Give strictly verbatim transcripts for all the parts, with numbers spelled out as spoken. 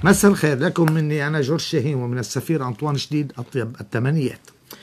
مساء الخير لكم مني أنا جورج شاهين ومن السفير أنطوان شديد أطيب التمنيات.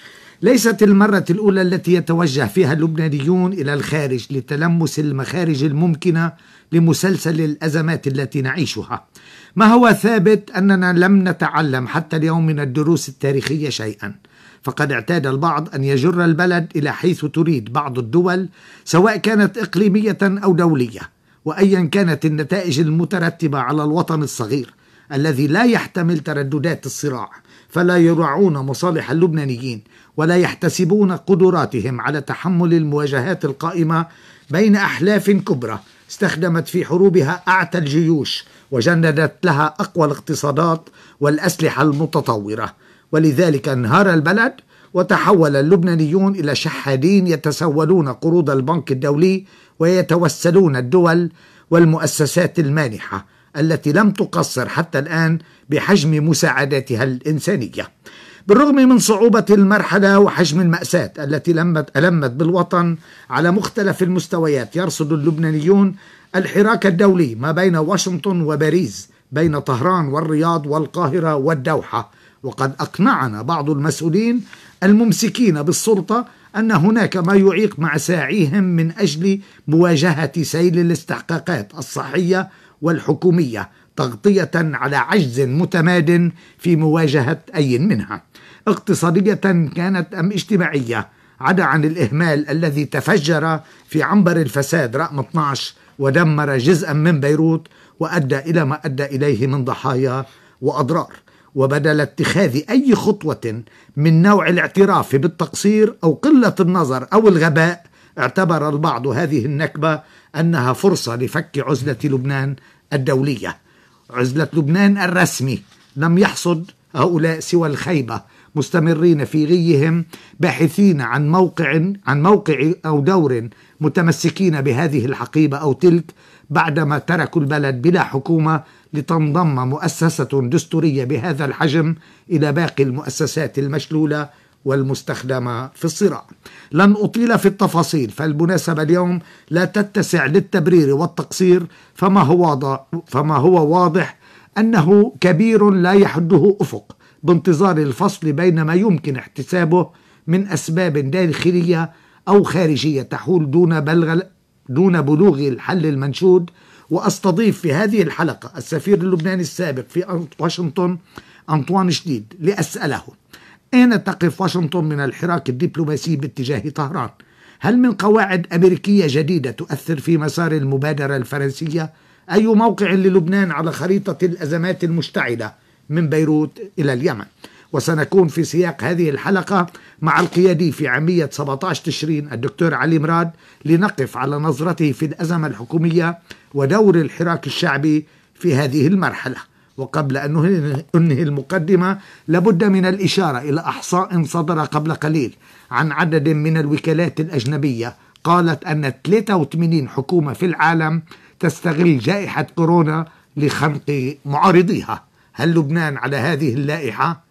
ليست المرة الأولى التي يتوجه فيها اللبنانيون إلى الخارج لتلمس المخارج الممكنة لمسلسل الأزمات التي نعيشها. ما هو ثابت أننا لم نتعلم حتى اليوم من الدروس التاريخية شيئا، فقد اعتاد البعض أن يجر البلد إلى حيث تريد بعض الدول سواء كانت إقليمية أو دولية، وأيا كانت النتائج المترتبة على الوطن الصغير الذي لا يحتمل ترددات الصراع، فلا يراعون مصالح اللبنانيين ولا يحتسبون قدراتهم على تحمل المواجهات القائمة بين أحلاف كبرى استخدمت في حروبها أعتى الجيوش وجندت لها أقوى الاقتصادات والأسلحة المتطورة. ولذلك انهار البلد وتحول اللبنانيون إلى شحادين يتسولون قروض البنك الدولي ويتوسلون الدول والمؤسسات المانحة التي لم تقصر حتى الآن بحجم مساعداتها الإنسانية. بالرغم من صعوبة المرحلة وحجم المأساة التي ألمت بالوطن على مختلف المستويات، يرصد اللبنانيون الحراك الدولي ما بين واشنطن وباريس، بين طهران والرياض والقاهرة والدوحة. وقد أقنعنا بعض المسؤولين الممسكين بالسلطة أن هناك ما يعيق مع ساعيهم من أجل مواجهة سيل الاستحقاقات الصحية والحكومية، تغطية على عجز متماد في مواجهة أي منها، اقتصادية كانت أم اجتماعية، عدا عن الإهمال الذي تفجر في عنبر الفساد رقم اثني عشر ودمر جزءا من بيروت وأدى إلى ما أدى إليه من ضحايا وأضرار. وبدل اتخاذ أي خطوة من نوع الاعتراف بالتقصير أو قلة النظر أو الغباء، اعتبر البعض هذه النكبة أنها فرصة لفك عزلة لبنان الدولية. عزلة لبنان الرسمي لم يحصد هؤلاء سوى الخيبة، مستمرين في غيهم باحثين عن موقع عن موقع أو دور متمسكين بهذه الحقيبة أو تلك، بعدما تركوا البلد بلا حكومة لتنضم مؤسسة دستورية بهذا الحجم إلى باقي المؤسسات المشلولة والمستخدمة في الصراع. لن أطيل في التفاصيل، فالمناسبة اليوم لا تتسع للتبرير والتقصير، فما هو واضح, فما هو واضح أنه كبير لا يحده أفق، بانتظار الفصل بين ما يمكن احتسابه من أسباب داخلية أو خارجية تحول دون بلغ دون بلوغ الحل المنشود. وأستضيف في هذه الحلقة السفير اللبناني السابق في واشنطن أنطوان شديد لأسأله: أين تقف واشنطن من الحراك الدبلوماسي باتجاه طهران؟ هل من قواعد أمريكية جديدة تؤثر في مسار المبادرة الفرنسية؟ أي موقع للبنان على خريطة الأزمات المشتعلة من بيروت إلى اليمن؟ وسنكون في سياق هذه الحلقة مع القيادي في عمية سبعة عشر تشرين الدكتور علي مراد لنقف على نظرته في الأزمة الحكومية ودور الحراك الشعبي في هذه المرحلة. وقبل أن أنهي المقدمة لابد من الإشارة إلى إحصاء صدر قبل قليل عن عدد من الوكالات الأجنبية قالت أن ثلاثة وثمانين حكومة في العالم تستغل جائحة كورونا لخنق معارضيها. هل لبنان على هذه اللائحة؟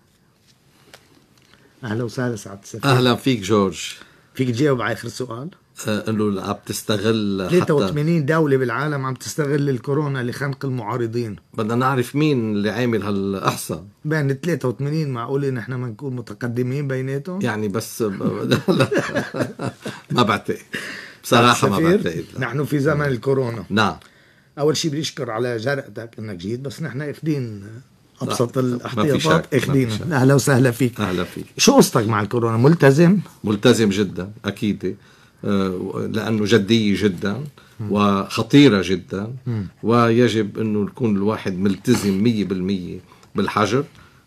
أهلا وسهلا سعادة السفير. أهلا فيك جورج. فيك تجاوب على آخر سؤال؟ أه إنه عم تستغل ثلاثة وثمانين دولة بالعالم عم تستغل الكورونا لخنق المعارضين. بدنا نعرف مين اللي عامل هالإحصاء بين ثلاثة وثمانين. معقول نحن ما نكون متقدمين بيناتهم؟ يعني بس لا لا ما بعتقد بصراحة، ما بعتقد. نحن في زمن الكورونا. نعم. أول شيء بدي أشكر على جرأتك إنك جيت، بس نحن اخدين أبسط الاحتياطات اخدينها. أهلا وسهلا فيك. أهلا فيك. شو قصتك مع الكورونا؟ ملتزم؟ ملتزم جدا أكيد، لأنه جدية جدا وخطيرة جدا، ويجب أنه يكون الواحد ملتزم مية بالمية بالحجر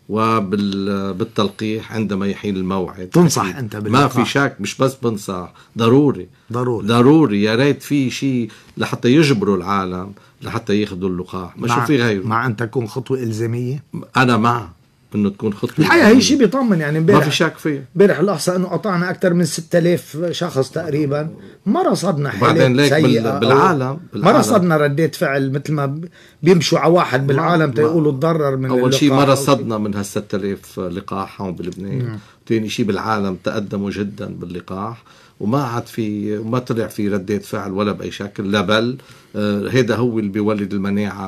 وبالتلقيح عندما يحين الموعد. تنصح أكيد. أنت باللقاح؟ ما في شك، مش بس بنصح، ضروري ضروري ضروري. يا ريت في شيء لحتى يجبروا العالم لحتى ياخذوا اللقاح، ما شو في غيره. مع أن تكون خطوة إلزامية. أنا مع انه تكون خطوه. الحقيقه هي شيء بيطمن، يعني ما في شك فيه. امبارح الاحصاء انه قطعنا اكثر من ستة آلاف شخص تقريبا، ما رصدنا حالات سيئه بالعالم. ما رصدنا ردات فعل مثل ما بيمشوا على واحد بالعالم تيقولوا تضرر من اول شيء ما رصدنا من هال ستة آلاف لقاح هون بلبنان. ثاني شيء بالعالم تقدموا جدا باللقاح وما عاد في ما طلع في ردات فعل ولا باي شكل، لا بل آه هذا هو اللي بيولد المناعه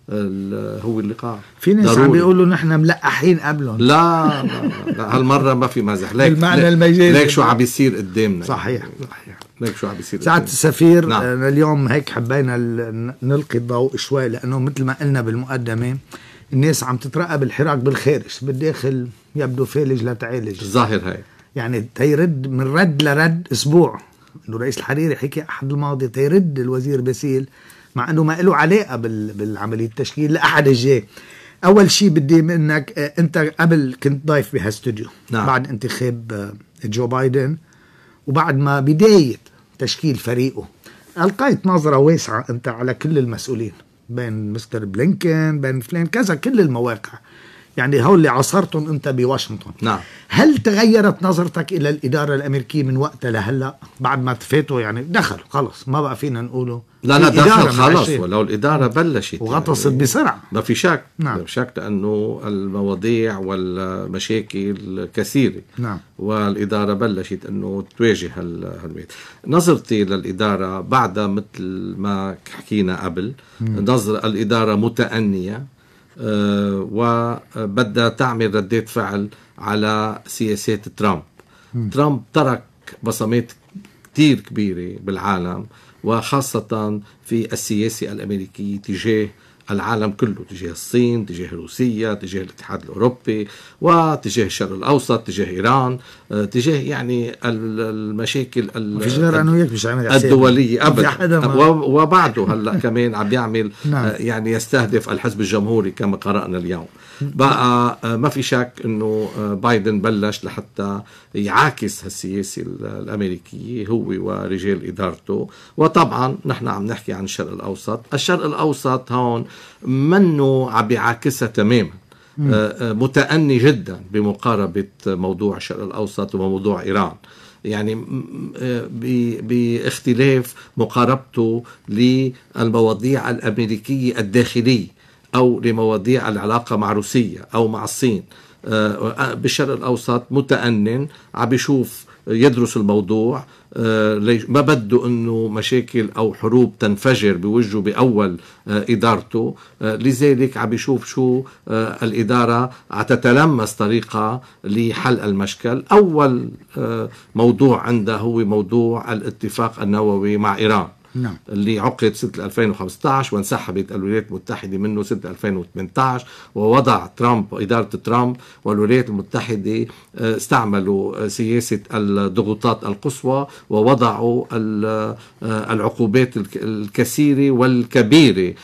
هو اللقاء. في ناس عم بيقولوا نحن ملقحين قبلهم. لا لا, لا هالمرة ما في مزح. ليك المعنى المجازي. ليك شو عم بيصير قدامنا. صحيح صحيح. ليك شو عم بيصير سعادة السفير. نعم. اليوم هيك حبينا نلقي الضوء شوي، لأنه مثل ما قلنا بالمقدمة الناس عم تترقب الحراك بالخارج، بالداخل يبدو فالج لا تعالج. الظاهر هاي يعني تيرد من رد لرد اسبوع انه رئيس الحريري حكي احد الماضي تيرد الوزير باسيل، مع انه ما له علاقه بالعمليه التشكيل لاحد الجاي. اول شيء بدي منك، انت قبل كنت ضيف بهالاستوديو نعم. بعد انتخاب جو بايدن وبعد ما بدايه تشكيل فريقه، القيت نظره واسعه انت على كل المسؤولين، بين مستر بلينكن بين فلان كذا، كل المواقع، يعني هول اللي عصرتهم انت بواشنطن. نعم. هل تغيرت نظرتك الى الاداره الامريكيه من وقتها لهلا بعد ما تفاتوا؟ يعني دخلوا خلص، ما بقى فينا نقوله لا لا دخل خلص، ولو الاداره بلشت وغطست يعني بسرعه، ما في شك. نعم. ما في شك، لانه المواضيع والمشاكل كثيره. نعم. والاداره بلشت انه تواجه هالميت. نظرتي للاداره بعدها مثل ما حكينا قبل، نظر الاداره متأنيه، أه وبدها تعمل ردات فعل على سياسات ترامب. م. ترامب ترك بصمات كتير كبيرة بالعالم، وخاصة في السياسة الأمريكية تجاه العالم كله، تجاه الصين، تجاه روسيا، تجاه الاتحاد الأوروبي، وتجاه الشرق الأوسط، تجاه إيران، تجاه يعني المشاكل الدولية أبدا. وبعده هلأ كمان عم يعمل يعني يستهدف الحزب الجمهوري كما قرأنا اليوم. بقى ما في شك أنه بايدن بلش لحتى يعاكس هالسياسة الأمريكية هو ورجال إدارته. وطبعا نحن عم نحكي عن الشرق الأوسط. الشرق الأوسط هون منه عم بيعاكسها تماما، متأني جدا بمقاربة موضوع الشرق الأوسط وموضوع إيران، يعني باختلاف مقاربته للمواضيع الأمريكية الداخلية أو لمواضيع العلاقة مع روسيا أو مع الصين. بالشرق الأوسط متأنن، عم بيشوف يدرس الموضوع، ما بده انه مشاكل او حروب تنفجر بوجهه باول ادارته. لذلك عم بيشوف شو الاداره عتتلمس طريقه لحل المشكل. اول موضوع عنده هو موضوع الاتفاق النووي مع ايران. نعم. اللي عقد سنة ألفين وخمسة عشر وانسحبت الولايات المتحدة منه سنة ألفين وثمانية عشر، ووضع ترامب إدارة ترامب والولايات المتحدة استعملوا سياسة الضغوطات القصوى ووضعوا العقوبات الكثيرة والكبيرة،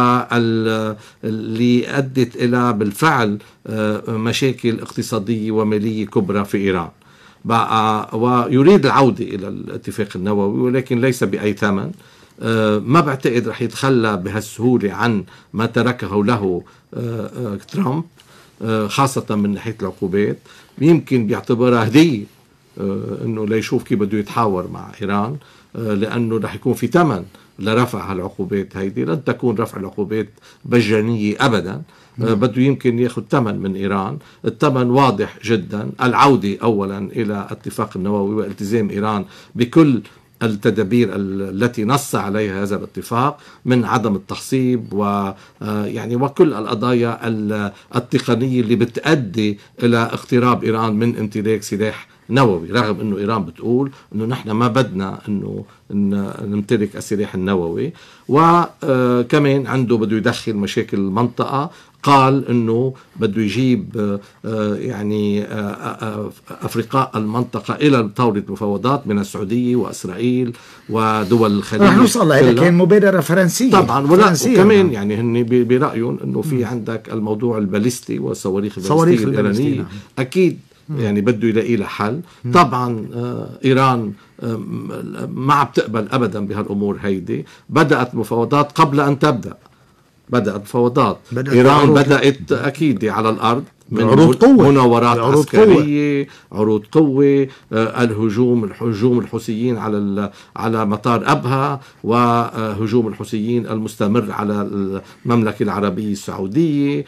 واللي أدت إلى بالفعل مشاكل اقتصادية ومالية كبرى في إيران. بقى ويريد العودة إلى الاتفاق النووي، ولكن ليس بأي ثمن. أه ما بعتقد رح يتخلى بهالسهولة عن ما تركه له أه أه ترامب، أه خاصة من ناحية العقوبات. يمكن بيعتبرها هدية أه أنه ليشوف كيف بده يتحاور مع إيران، أه لأنه رح يكون في ثمن لرفع هالعقوبات هيدي. لن تكون رفع العقوبات مجانية أبدا، أه بده يمكن ياخذ ثمن من إيران. الثمن واضح جدا، العودة أولا إلى اتفاق النووي والتزام إيران بكل التدابير التي نص عليها هذا الاتفاق من عدم التخصيب ويعني وكل القضايا التقنية اللي بتؤدي إلى اقتراب إيران من امتلاك سلاح نووي، رغم انه ايران بتقول انه نحن ما بدنا انه نمتلك السلاح النووي. وكمان عنده بده يدخل مشاكل المنطقة. قال انه بده يجيب يعني افرقاء المنطقة الى طاولة المفاوضات من السعودية واسرائيل ودول الخليج. رح نوصل لها، كان مبادرة فرنسية طبعا. وكمان يعني هن برأيهم انه في عندك الموضوع الباليستي والصواريخ الباليستية الإيرانية، اكيد يعني بده يلاقي له حل. طبعا آه إيران آه ما عم تقبل أبدا بهالأمور هيدي. بدأت مفاوضات قبل أن تبدأ، بدأت مفاوضات إيران بدأت أكيد على الأرض من عروض قوة، مناورات عروض عسكرية، قوة. عروض قوة، آه الهجوم الهجوم الحوثيين على على مطار أبها، وهجوم الحوثيين المستمر على المملكة العربية السعودية،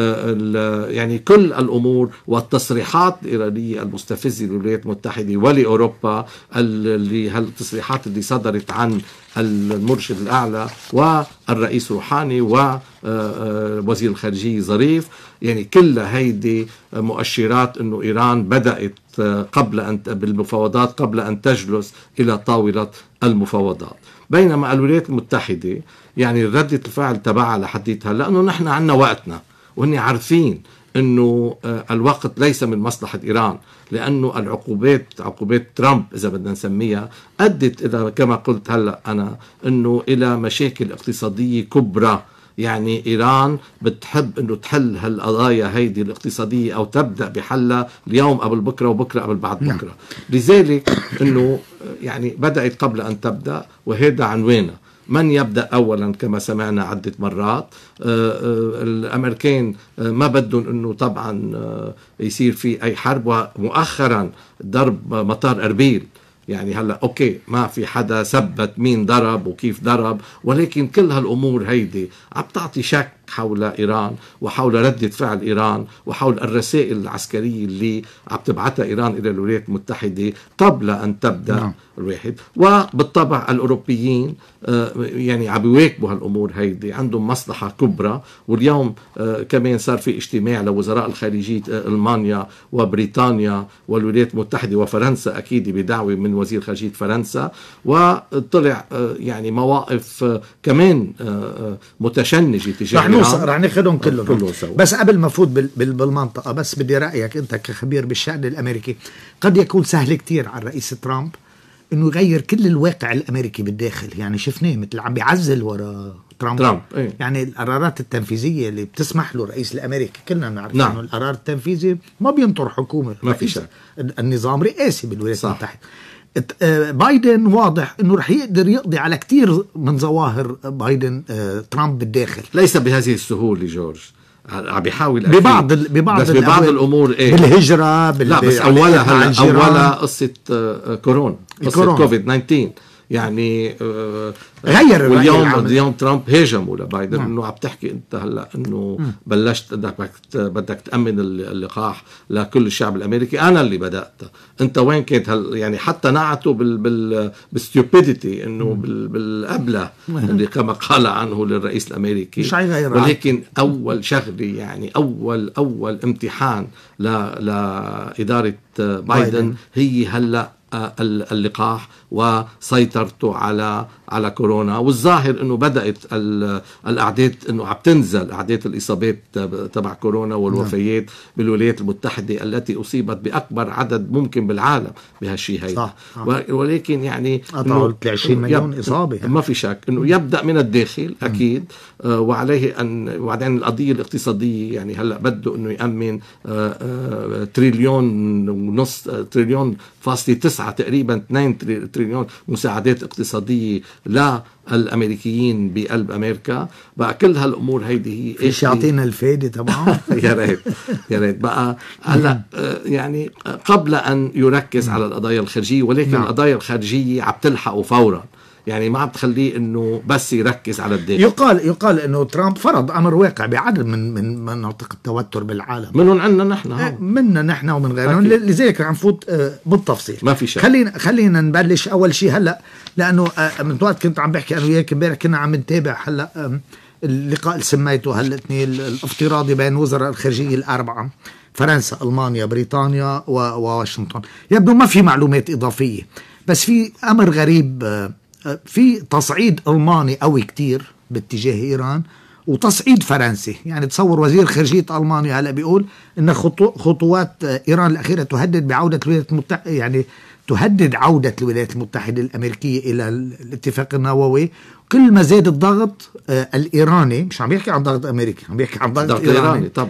آه يعني كل الأمور والتصريحات الإيرانية المستفزة للولايات المتحدة ولأوروبا، اللي هالتصريحات اللي صدرت عن المرشد الأعلى والرئيس روحاني ووزير الخارجية ظريف، يعني كلها هيدي مؤشرات أنه إيران بدأت قبل أن بالمفاوضات قبل أن تجلس إلى طاولة المفاوضات. بينما الولايات المتحدة يعني ردة الفعل تبعها لحديتها، لأنه نحن عنا وقتنا، وهن عارفين أنه الوقت ليس من مصلحة إيران، لأنه العقوبات عقوبات ترامب إذا بدنا نسميها أدت إلى كما قلت هلأ أنا أنه إلى مشاكل اقتصادية كبرى. يعني إيران بتحب أنه تحل هالقضايا هيدي الاقتصادية أو تبدأ بحلها اليوم قبل بكرة وبكرة قبل بعد بكرة. لذلك أنه يعني بدأت قبل أن تبدأ، وهذا عنوانها. من يبدأ أولا كما سمعنا عدة مرات. الأمريكان ما بدهم أنه طبعا يصير في أي حرب، ومؤخرا ضرب مطار أربيل، يعني هلأ أوكي ما في حدا ثبت مين ضرب وكيف ضرب، ولكن كل هالأمور هيدي عم تعطي شك حول إيران وحول ردة فعل إيران وحول الرسائل العسكرية اللي عم تبعتها إيران إلى الولايات المتحدة قبل أن تبدأ نعم. الواحد. وبالطبع الأوروبيين يعني عم يواكبوا هالأمور هيدي، عندهم مصلحة كبرى. واليوم كمان صار في اجتماع لوزراء الخارجية ألمانيا وبريطانيا والولايات المتحدة وفرنسا، أكيد بدعوة من وزير خارجية فرنسا، وطلع يعني مواقف كمان متشنجة تجاه رح نوصل رح ناخذهم كلهم. كله بس قبل ما فوت بالمنطقة، بس بدي رأيك أنت كخبير بالشأن الأمريكي. قد يكون سهل كتير على الرئيس ترامب إنه يغير كل الواقع الأمريكي بالداخل، يعني شفناه مثل عم بيعزل وراء ترامب, ترامب. ايه؟ يعني القرارات التنفيذية اللي بتسمح له الرئيس الأمريكي كلنا نعرف نعم. إنه القرار التنفيذي ما بينطر حكومة، ما في شك. النظام رئاسي بالولايات المتحدة. بايدن واضح انه رح يقدر يقضي على كتير من ظواهر بايدن ترامب بالداخل. ليس بهذه السهولة جورج، عم بيحاول ببعض ال... ببعض بس ببعض الامور ايه بالهجرة بال... لا بس اولها هلا اولها قصة كورونا، قصة كوفيد تسعة عشر. يعني آه غير واليوم اليوم ترامب هاجموا لبايدن انه عم تحكي انت هلا انه بلشت بدك بدك تامن اللقاح لكل الشعب الامريكي، انا اللي بدات، انت وين كنت؟ هل يعني حتى نعتوا بال بال بالستوبيديتي انه بال بالابله اللي كما قال عنه للرئيس الامريكي. مش هيغير، ولكن اول شغله يعني اول اول امتحان ل لاداره بايدن, بايدن هي هلا اللقاح وسيطرته على على كورونا. والظاهر انه بدات الاعداد انه عم تنزل، اعداد الاصابات تبع كورونا والوفيات نعم. بالولايات المتحده التي اصيبت باكبر عدد ممكن بالعالم بهالشيء هيدا. ولكن يعني قطعوا عشرين مليون اصابه يعني. ما في شك انه يبدا من الداخل اكيد، آه وعليه ان وبعدين القضيه الاقتصاديه يعني هلا بده انه يامن آه آه تريليون ونص آه تريليون فاصلة تسعة تقريبا اثنين تريليون مساعدات اقتصادية للأمريكيين بقلب أمريكا. بقى كل هالأمور هيدي هي إيش يعطينا الفايدة طبعا. يا ريت يا ريت بقى هلا يعني قبل أن يركز على القضايا الخارجية، ولكن نعم. القضايا الخارجية عم تلحقه فورا، يعني ما عم تخليه انه بس يركز على الداخل. يقال يقال انه ترامب فرض امر واقع بعدد من من مناطق التوتر بالعالم، منهم عندنا نحن منا نحن ومن غيرنا، لذلك عم نفوت بالتفصيل. ما في شيء. خلينا خلينا نبلش اول شيء هلا، لانه من وقت كنت عم بحكي انا وياك امبارح كنا عم نتابع هلا اللقاء اللي سميته هالاثنين الافتراضي بين وزراء الخارجيه الاربعه، فرنسا ألمانيا بريطانيا وواشنطن. يبدو ما في معلومات اضافيه، بس في امر غريب، في تصعيد ألماني قوي كتير باتجاه إيران وتصعيد فرنسي. يعني تصور وزير خارجية ألمانيا هلأ بيقول إن خطوات إيران الأخيرة تهدد بعودة الولايات المتحدة، يعني تهدد عودة الولايات المتحدة الأمريكية إلى الاتفاق النووي. كل ما زاد الضغط الإيراني، مش عم يحكي عن ضغط أمريكي، عم يحكي عن ضغط إيراني, إيراني طبعا،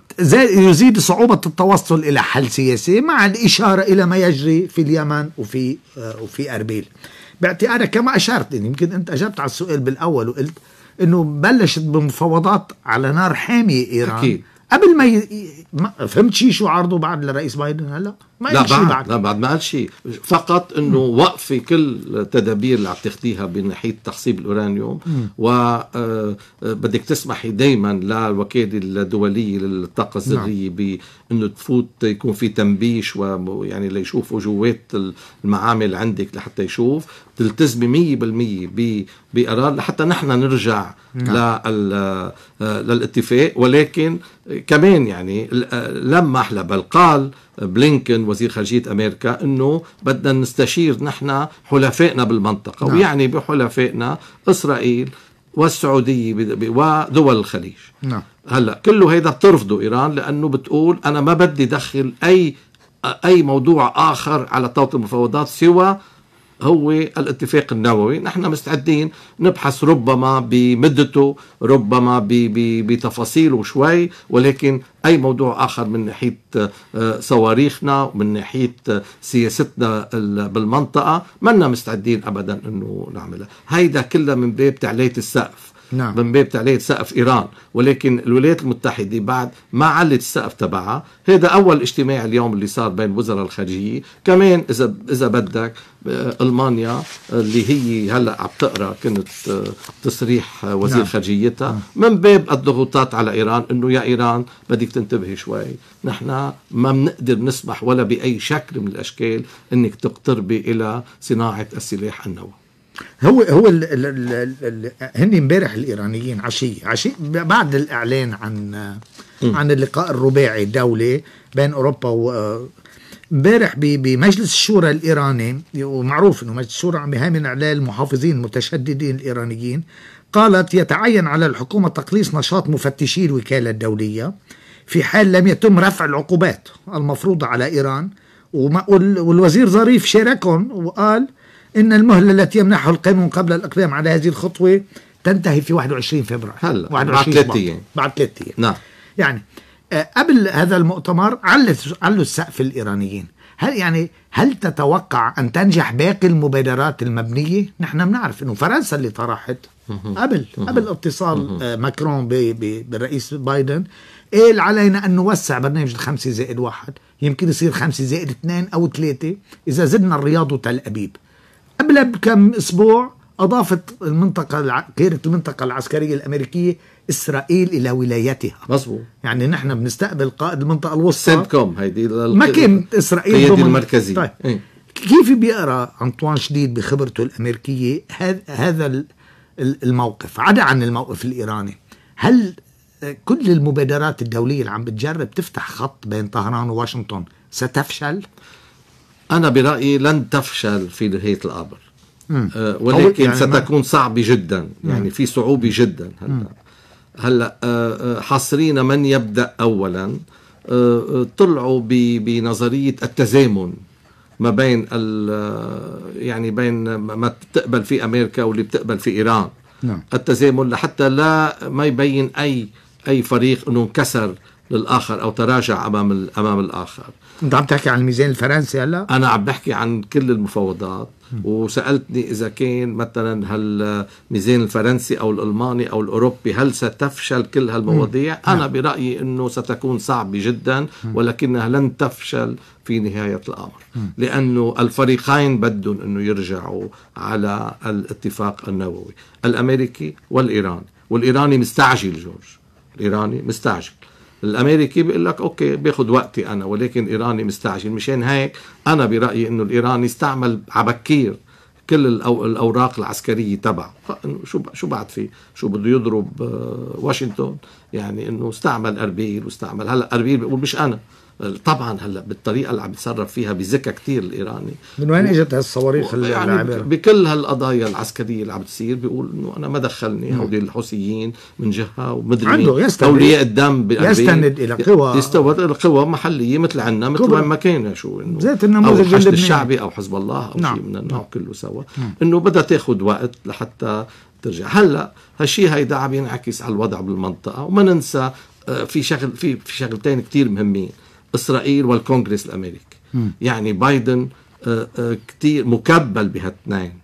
يزيد صعوبة التوصل إلى حل سياسي، مع الإشارة إلى ما يجري في اليمن وفي وفي أربيل. باعتقادك كما أشرت، يمكن أنت أجبت على السؤال بالأول وقلت إنه بلشت بمفاوضات على نار حامية إيران. أكيد. قبل ما, ي... ما فهمت شيء شو عرضه بعد لرئيس بايدن هلا؟ ما لا شيء بعد, بعد لا بعد ما قال شيء، فقط انه وقف كل التدابير اللي عم تاخديها بناحيه تخصيب الأورانيوم، وبدك تسمحي دائما للوكاله الدوليه للطاقه الذريه بانه تفوت يكون في تنبيش، ويعني ليشوفوا جوات المعامل عندك لحتى يشوف تلتزمي مية بالمية بقرار لحتى نحن نرجع نعم. للاتفاق. ولكن كمان يعني لما أحلى بل قال بلينكن وزير خارجية أمريكا أنه بدنا نستشير نحن حلفائنا بالمنطقة، نعم. ويعني بحلفائنا إسرائيل والسعودية ودول الخليج. نعم. هلأ كله هيدا بترفضه إيران، لأنه بتقول أنا ما بدي دخل أي أي موضوع آخر على طاولة المفاوضات سوى هو الاتفاق النووي. نحن مستعدين نبحث ربما بمدته، ربما بتفاصيله شوي، ولكن أي موضوع آخر من ناحية صواريخنا ومن ناحية سياستنا بالمنطقة منا مستعدين أبدا أنه نعملها. هيدا كله من باب تعلية السقف، نعم. من باب تعلية سقف إيران. ولكن الولايات المتحدة بعد ما علت السقف تبعها. هذا أول اجتماع اليوم اللي صار بين وزراء الخارجية. كمان إذا إذا بدك ألمانيا اللي هي هلأ عم تقرأ كنت تصريح وزير نعم. خارجيتها من باب الضغوطات على إيران، إنه يا إيران بدك تنتبهي شوي، نحن ما بنقدر نسمح ولا بأي شكل من الأشكال إنك تقتربي إلى صناعة السلاح النووي. هو هو ال ال ال ال هن امبارح الايرانيين عشيه عشيه بعد الاعلان عن م. عن اللقاء الرباعي الدولي بين اوروبا و امبارح بمجلس الشورى الايراني، ومعروف انه مجلس الشورى عم يهيمن عليه المحافظين المتشددين الايرانيين، قالت يتعين على الحكومه تقليص نشاط مفتشي الوكاله الدوليه في حال لم يتم رفع العقوبات المفروضه على ايران. والوزير ظريف شاركهم وقال إن المهلة التي يمنحه القانون قبل الإقدام على هذه الخطوة تنتهي في واحد وعشرين فبراير، هلا بعد ثلاثة أيام بعد ثلاثة أيام نعم. يعني آه قبل هذا المؤتمر علوا علوا السقف الإيرانيين. هل يعني هل تتوقع أن تنجح باقي المبادرات المبنية؟ نحن بنعرف إنه فرنسا اللي طرحت قبل قبل اتصال آه ماكرون بالرئيس بايدن قال علينا أن نوسع برنامج الخمسة زائد واحد، يمكن يصير خمسة زائد اثنين أو ثلاثة إذا زدنا الرياض وتل أبيب. قبل بكم أسبوع أضافت المنطقة قيادة المنطقة العسكرية الأمريكية إسرائيل إلى ولايتها. مظبوط. يعني نحن بنستقبل قائد المنطقة الوسطى سنتكوم هيدي ما كانت إسرائيل قيادة المركزية. طيب. إيه؟ كيف بيقرأ أنطوان شديد بخبرته الأمريكية هذا الموقف عدا عن الموقف الإيراني؟ هل كل المبادرات الدولية اللي عم بتجرب تفتح خط بين طهران وواشنطن ستفشل؟ أنا برأيي لن تفشل في نهاية الأمر، أه ولكن يعني ستكون صعبة جدا، يعني في صعوبة جدا. هلا هلا أه حاصرين من يبدأ أولا. أه طلعوا بنظرية التزامن ما بين يعني بين ما بتقبل في أمريكا واللي بتقبل في إيران. نعم. التزامن لحتى لا ما يبين أي أي فريق إنه انكسر للآخر أو تراجع أمام أمام الآخر. أنت عم تحكي عن الميزان الفرنسي هلا؟ أنا عم بحكي عن كل المفاوضات. م. وسألتني إذا كان مثلا هالميزان الفرنسي أو الألماني أو الأوروبي هل ستفشل كل هالمواضيع؟ م. أنا برأيي أنه ستكون صعبة جدا، م. ولكنها لن تفشل في نهاية الأمر، م. لأنه الفريقين بدهم أنه يرجعوا على الاتفاق النووي، الأمريكي والإيراني. والإيراني مستعجل جورج، الإيراني مستعجل. الأمريكي بيقول لك أوكي بياخد وقتي أنا، ولكن الإيراني مستعجل. مشان هيك أنا برأيي إنه الإيراني استعمل عبكير كل الأوراق العسكرية تبعه. شو شو بعد فيه؟ شو بده يضرب واشنطن؟ يعني إنه استعمل أربيل واستعمل هلا أربيل بيقول مش أنا. طبعا هلا بالطريقه اللي عم يتصرف فيها بذكاء كتير الايراني. من وين اجت هالصواريخ اللي يعني بكل هالقضايا العسكريه اللي عم تصير بيقول انه انا ما دخلني هودي الحوثيين من جهه ومدري اولياء الدم يستند الى قوى يستند الى قوى محليه مثل عنا مثل وين ما كان شو انه زيت النموذج او الحشد الشعبي او حزب الله او نعم. شيء من النوع كله سوا، انه بدها تاخذ وقت لحتى ترجع. هلا هالشيء هيدا عم ينعكس على الوضع بالمنطقه. وما ننسى في شغل في في شغلتين كتير مهمين، إسرائيل والكونغرس الأمريكي. م. يعني بايدن كتير مكبل بهالاثنين،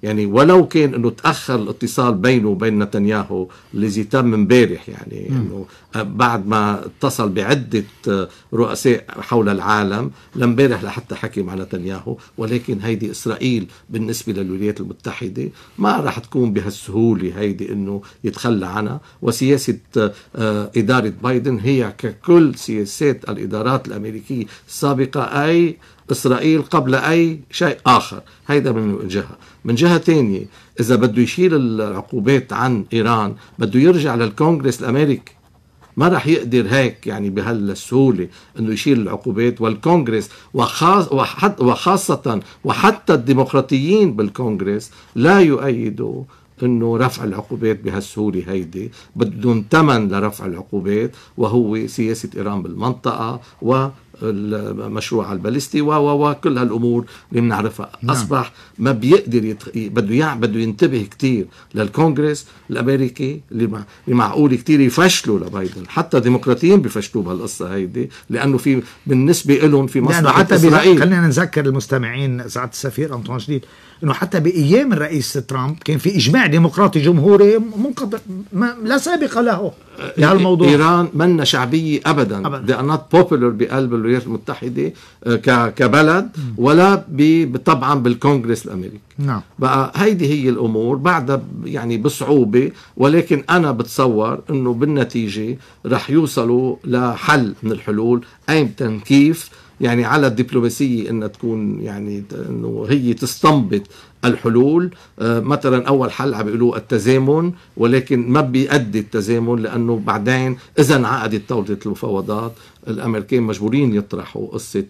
يعني ولو كان انه تاخر الاتصال بينه وبين نتنياهو الذي تم امبارح، يعني انه بعد ما اتصل بعده رؤساء حول العالم لامبارح لحتى حكي مع نتنياهو، ولكن هيدي اسرائيل بالنسبه للولايات المتحده ما راح تكون بهالسهوله هيدي انه يتخلى عنها. وسياسه اداره بايدن هي ككل سياسات الادارات الامريكيه السابقه، اي إسرائيل قبل أي شيء آخر. هيدا من جهة. من جهة تانية، إذا بده يشيل العقوبات عن إيران بده يرجع للكونغرس الأمريكي، ما راح يقدر هيك يعني بهالسهولة إنه يشيل العقوبات. والكونغرس وخاص وخاصة وحتى الديمقراطيين بالكونغرس لا يؤيدوا إنه رفع العقوبات بهالسهولة هيدي، بدون ثمن لرفع العقوبات، وهو سياسة إيران بالمنطقة و المشروع البالستي وكل هالامور اللي بنعرفها. نعم. اصبح ما بيقدر يتخ... بده يع... بده ينتبه كتير للكونغرس الامريكي اللي, مع... اللي معقول كتير يفشلوا لبايدن، حتى ديمقراطيين بيفشلوا بهالقصه هيدي، لانه في بالنسبه لهم في مصلحه حتى اسرائيل. خلينا نذكر المستمعين سعاده السفير أنطوان شديد انه حتى بايام الرئيس ترامب كان في اجماع ديمقراطي جمهوري منقطع ما... لا سابق له لهالموضوع. ايران منا شعبيه ابدا, أبداً. they are not popular بقلب الولايات المتحده كبلد ولا طبعا بالكونغرس الامريكي. نعم. بقى هيدي هي الامور بعدها يعني بصعوبه، ولكن انا بتصور انه بالنتيجه رح يوصلوا لحل من الحلول. ايمتى كيف يعني على الدبلوماسيه انها تكون يعني انه هي تستنبط الحلول. آه مثلا اول حل عم بيقولوا التزامن، ولكن ما بيؤدي التزامن، لانه بعدين اذا انعقدت طاوله المفاوضات الامريكان مجبورين يطرحوا قصه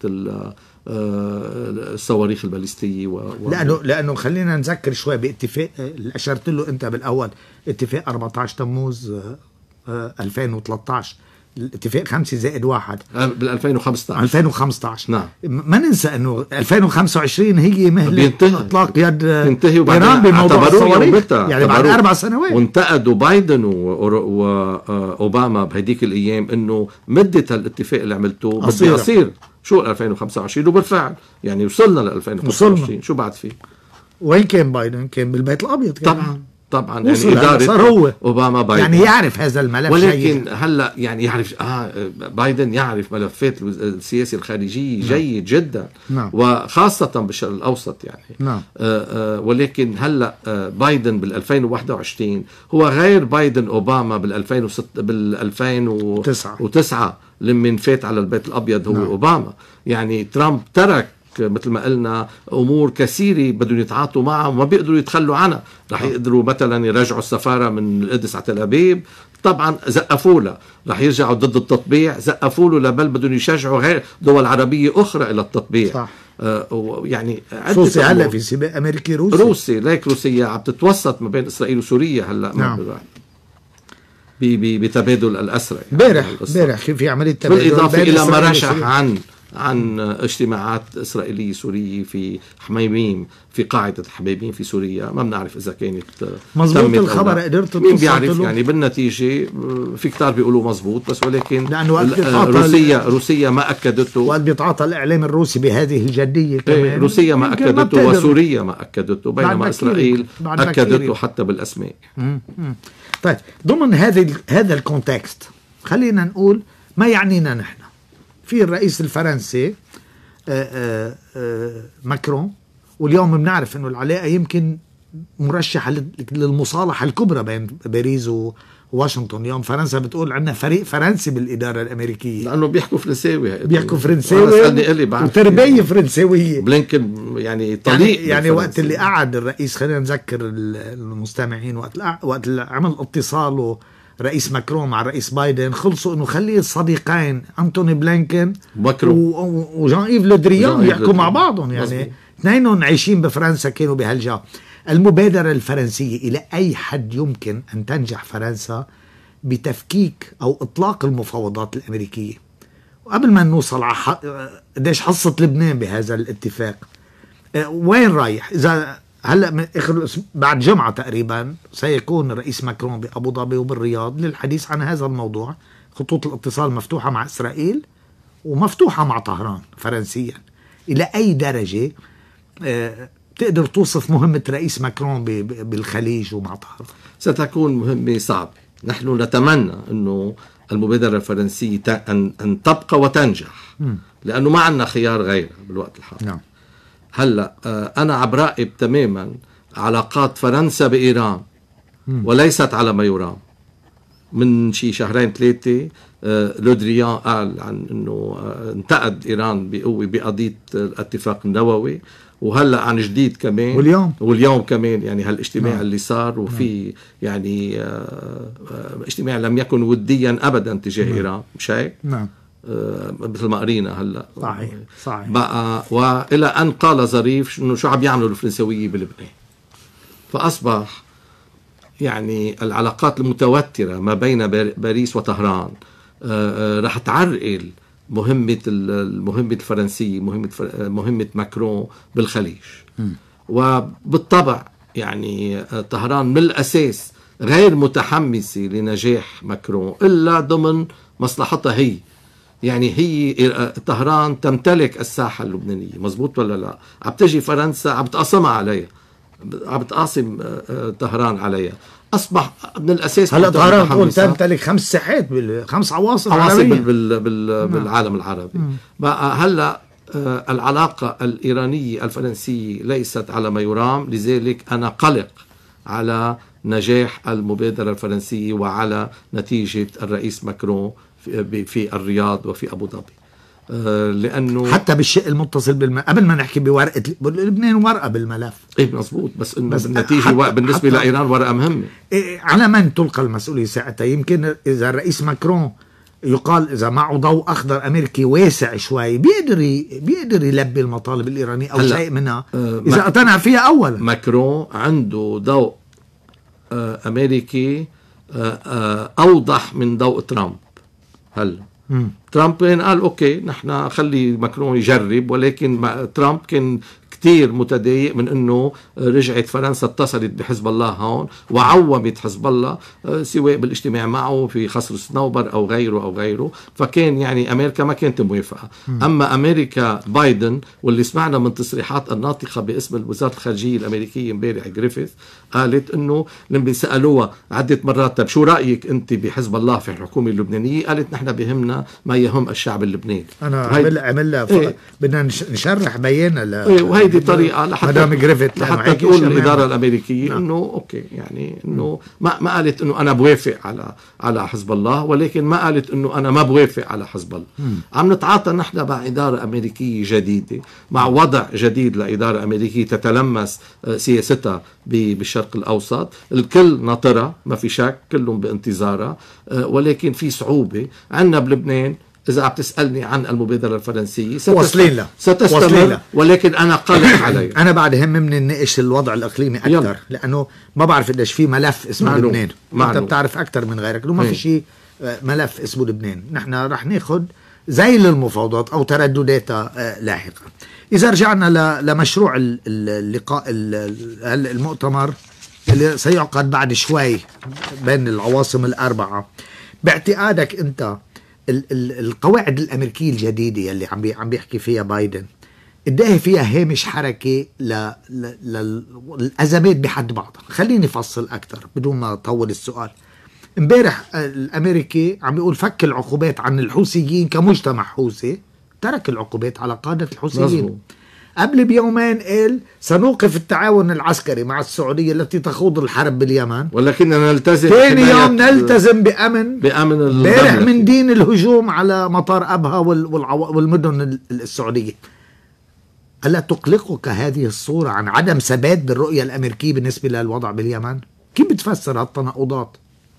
الصواريخ البالستيه و... لانه لانه خلينا نذكر شوي باتفاق اللي اشرت له انت بالاول، اتفاق أربعة عشر تموز ألفين وثلاثة عشر، الاتفاق خمسة زائد واحد بال ألفين وخمسة عشر ألفين وخمسة عشر. نعم. ما ننسى انه ألفين وخمسة وعشرين هي مهله اطلاق يد ايران بموضوع الصواريخ، يعني بعد اربع سنوات. وانتقدوا بايدن واوباما بهديك الايام انه مده الاتفاق اللي عملتوه بدي اصير شو ألفين وخمسة وعشرين، وبالفعل يعني وصلنا ل ألفين وخمسة وعشرين. شو بعد فيه؟ وين كان بايدن؟ كان بالبيت الابيض كان. طبعا طبعا يعني إدارة هو. أوباما بايدن يعني يعرف هذا الملف، ولكن جيد. هلا يعني يعرف آه بايدن يعرف ملفات السياسة الخارجية. نعم. جيد جدا. نعم. وخاصة بالشرق الأوسط يعني. نعم. آه آه ولكن هلا آه بايدن بال ألفين وواحد وعشرين هو غير بايدن أوباما بال ألفين وستة بال ألفين وتسعة لمن فات على البيت الأبيض هو. نعم. أوباما يعني ترامب ترك مثل ما قلنا أمور كثيرة بدهم يتعاطوا معها وما بيقدروا يتخلوا عنها. رح يقدروا مثلا يرجعوا السفارة من القدس على تل أبيب، طبعا زقفوا له. رح يرجعوا ضد التطبيع، زقفوا له، لبل بدهم يشجعوا غير دول عربية أخرى إلى التطبيع. صح. آه يعني خصوصي هلا في سباق أمريكي روسي روسي ليك روسيا عم تتوسط ما بين إسرائيل وسوريا هلا. نعم. بتبادل الأسرى. امبارح امبارح في عملية تبادل، بالإضافة إلى ما رشح عن عن اجتماعات إسرائيلية سورية في حميميم، في قاعدة حميميم في سوريا. ما بنعرف إذا كانت مظبوط الخبر، قدرت مين بيعرف يعني بالنتيجة. في كتار بيقولوا مظبوط، بس ولكن روسيا روسيا ما أكدته، وقت بيتعاطى الإعلام الروسي بهذه الجدية كمان. روسيا ما أكدته وسوريا ما أكدته، بينما إسرائيل أكدته حتى بالأسماء. طيب ضمن هذا هذا الكونتكست خلينا نقول ما يعنينا نحن. في الرئيس الفرنسي آآ آآ ماكرون، واليوم بنعرف انه العلاقه يمكن مرشحه للمصالحه الكبرى بين باريس وواشنطن. اليوم فرنسا بتقول عندنا فريق فرنسي بالاداره الامريكيه، لانه بيحكوا فرنساوي بيحكوا فرنساوي وتربيه فرنساويه. بلينكن يعني طليق يعني, يعني وقت اللي قعد الرئيس، خلينا نذكر المستمعين، وقت وقت عمل اتصاله رئيس ماكرون مع رئيس بايدن، خلصوا انه خلي الصديقين انتوني بلينكن وجان ايف لودريان يحكوا مع بعضهم. يعني اثنينهم عايشين بفرنسا، كانوا بهالجو. المبادرة الفرنسية إلى أي حد يمكن أن تنجح فرنسا بتفكيك أو إطلاق المفاوضات الأمريكية؟ وقبل ما نوصل على قديش حصة لبنان بهذا الاتفاق، وين رايح؟ إذا هلا من اخر بعد جمعه تقريبا سيكون الرئيس ماكرون بابو ظبي وبالرياض للحديث عن هذا الموضوع. خطوط الاتصال مفتوحه مع اسرائيل ومفتوحه مع طهران فرنسيا. الى اي درجه تقدر توصف مهمة رئيس ماكرون بالخليج ومع طهران؟ ستكون مهمة صعبة. نحن نتمنى أنه المبادرة الفرنسية أن, أن تبقى وتنجح، م. لأنه ما عندنا خيار غيرها بالوقت الحالي. نعم. هلأ أنا عبراقب تماما علاقات فرنسا بإيران، م. وليست على ما يرام. من شي شهرين ثلاثة لودريان قال عن أنه انتقد إيران بقوة بقضية الاتفاق النووي، وهلا عن جديد كمان واليوم واليوم كمان يعني هالاجتماع نعم. اللي صار وفي يعني اجتماع لم يكن وديا ابدا تجاه نعم. ايران، مش هيك؟ نعم. آه مثل ما قرينا هلا صحيح صحيح بقى، والى ان قال ظريف انه شو عم يعملوا الفرنسويه بلبنان. فاصبح يعني العلاقات المتوتره ما بين باريس وطهران آه آه رح تعرقل مهمة المهمة الفرنسية، مهمة مهمة ماكرون بالخليج. م. وبالطبع يعني طهران من الأساس غير متحمسة لنجاح ماكرون إلا ضمن مصلحتها هي. يعني هي طهران تمتلك الساحة اللبنانية، مزبوط ولا لا؟ عم تجي فرنسا عم تقاسمها عليها، عم تقاسم طهران عليها. أصبح من الأساس هلا طهران تقول تمتلك خمس ساحات خمس عواصم عواصم بال بال بال بالعالم العربي. مم. بقى هلا آه العلاقة الإيرانية الفرنسية ليست على ما يرام، لذلك أنا قلق على نجاح المبادرة الفرنسية وعلى نتيجة الرئيس ماكرون في, في الرياض وفي أبو ظبي. آه لأنه حتى بالشيء المتصل بالملف قبل ما نحكي بورقة لبنان ورقة بالملف. إيه مزبوط، بس إنه النتيجة بالنسبة لإيران ورقة مهمة. إيه على من تلقى المسؤولية ساعتها؟ يمكن إذا الرئيس ماكرون يقال إذا معه ضوء أخضر أمريكي واسع شوي بيقدر بيقدر يلبي المطالب الإيرانية أو شيء منها آه إذا اقتنع فيها أولا. ماكرون عنده ضوء آه أمريكي آه آه أوضح من ضوء ترامب. هلا ترامب قال اوكي نحن خلي ماكرون يجرب، ولكن ترامب كان كتير متضايق من انه رجعت فرنسا اتصلت بحزب الله هون وعومت حزب الله سواء بالاجتماع معه في قصر صنوبر او غيره او غيره، فكان يعني امريكا ما كانت موافقه. اما امريكا بايدن واللي سمعنا من تصريحات الناطقه باسم وزاره الخارجيه الامريكيه امبارح جريفيث قالت انه لما سالوها عده مرات طب شو رايك انت بحزب الله في الحكومه اللبنانيه، قالت نحن بهمنا ما يهم الشعب اللبناني. انا عمل عملها ايه بدنا نشرح بيانا ل ايه وهيدي طريقه لحتى لحتى تقول الاداره الامريكيه نعم. انه اوكي يعني انه ما ما قالت انه انا بوافق على على حزب الله، ولكن ما قالت انه انا ما بوافق على حزب الله. مم. عم نتعاطى نحن مع اداره امريكيه جديده، مع وضع جديد لاداره امريكيه تتلمس سياستها بالشرق الاوسط، الكل ناطرها ما في شك، كلهم بانتظارها، ولكن في صعوبه عندنا بلبنان. إذا عم تسألني عن المبادرة الفرنسية ستستمر, ستستمر ولكن أنا قلق عليها. أنا بعد هم من نناقش الوضع الإقليمي أكثر يلا. لأنه ما بعرف قديش في ملف اسمه معلوم. لبنان معلوم. أنت بتعرف أكثر من غيرك لو ما في شيء ملف اسمه لبنان. نحن رح ناخد زي المفاوضات أو تردداتها لاحقا. إذا رجعنا لمشروع اللقاء المؤتمر اللي سيعقد بعد شوي بين العواصم الأربعة، باعتقادك أنت القواعد الأمريكية الجديدة اللي عم عم بيحكي فيها بايدن قديه فيها هامش حركة للأزمات بحد بعضها؟ خليني أفصل أكتر بدون ما أطول السؤال. امبارح الأمريكي عم بيقول فك العقوبات عن الحوثيين كمجتمع حوثي، ترك العقوبات على قادة الحوثيين. مزبوط. قبل بيومين قال سنوقف التعاون العسكري مع السعودية التي تخوض الحرب باليمن، ولكننا نلتزم ثاني يوم نلتزم بأمن بأمن امبارح من دين الهجوم على مطار أبها والمدن السعودية. ألا تقلقك هذه الصورة عن عدم ثبات بالرؤية الأمريكية بالنسبة للوضع باليمن؟ كيف بتفسر هالتناقضات؟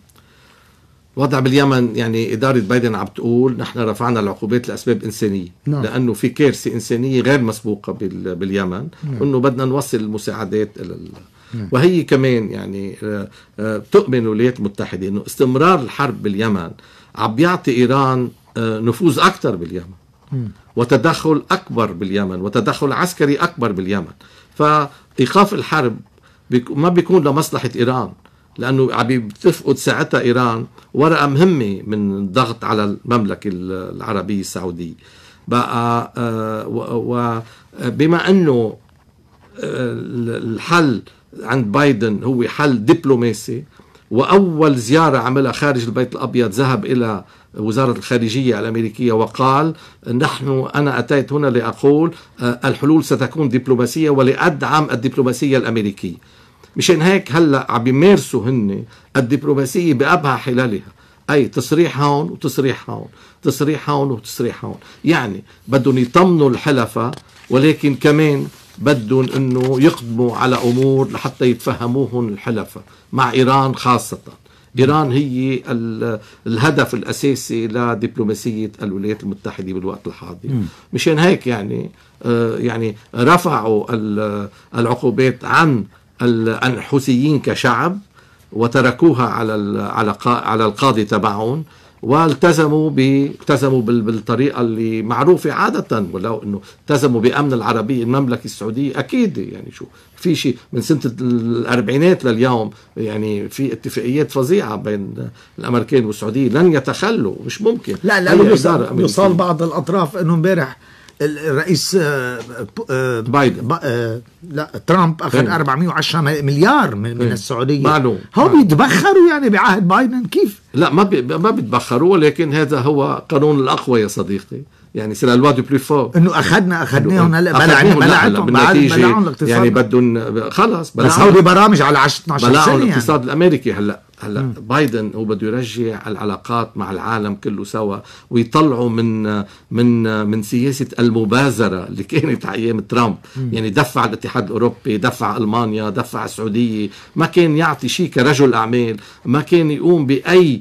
وضع باليمن يعني إدارة بايدن عم تقول نحن رفعنا العقوبات لأسباب إنسانية. نعم. لأنه في كارثة إنسانية غير مسبوقة باليمن. نعم. وأنه بدنا نوصل المساعدات إلى نعم. وهي كمان يعني تؤمن الولايات المتحدة أنه استمرار الحرب باليمن عم بيعطي إيران نفوذ أكثر باليمن. نعم. وتدخل أكبر باليمن وتدخل عسكري أكبر باليمن، فإيقاف الحرب ما بيكون لمصلحة إيران، لأنه عم بتفقد ساعتها إيران ورقة مهمة من الضغط على المملكة العربية السعودية. بقى وبما أنه الحل عند بايدن هو حل دبلوماسي، وأول زيارة عملها خارج البيت الأبيض ذهب إلى وزارة الخارجية الأمريكية وقال نحن أنا أتيت هنا لأقول الحلول ستكون دبلوماسية ولأدعم الدبلوماسية الأمريكية. مشان هيك هلأ عم يمارسوا هن الدبلوماسية بأبهى حلالها، أي تصريح هون وتصريح هون، تصريح هون وتصريح هون، يعني بدهم يطمنوا الحلفاء ولكن كمان بدهم انه يقدموا على امور لحتى يتفهموهم الحلفاء مع ايران خاصة. ايران هي الهدف الاساسي لدبلوماسية الولايات المتحدة بالوقت الحاضر. مشان هيك يعني آه يعني رفعوا العقوبات عن الحوثيين كشعب وتركوها على على على القاضي تبعهم، والتزموا التزموا بالطريقه اللي معروفه عاده، ولو انه التزموا بامن العربيه المملكه السعوديه اكيد. يعني شو في شيء من سنه الاربعينات لليوم، يعني في اتفاقيات فظيعه بين الامريكان والسعوديه لن يتخلوا، مش ممكن. لا لا يصال بعض الاطراف انه امبارح الرئيس بايدن لا ترامب اخذ هي. أربعمائة وعشرة مليار من, من السعوديه. معلوم. هو بيتبخروا يعني بعهد بايدن كيف؟ لا ما بي ما بيتبخروا، ولكن هذا هو قانون الاقوى يا صديقي. يعني سي لا لوا دو بلو فور، انه اخذنا اخذناهم هلا بلعنا بلعتهم بلعهم الاقتصاد يعني بدهم خلص بس هودي برامج على عشرة اثناشر سنه يعني الاقتصاد الامريكي. هلا هلا م. بايدن هو بده يرجع العلاقات مع العالم كله سوا، ويطلعوا من من من سياسه المبازره اللي كانت على ايام ترامب. م. يعني دفع الاتحاد الاوروبي، دفع المانيا، دفع السعوديه، ما كان يعطي شيء كرجل اعمال، ما كان يقوم باي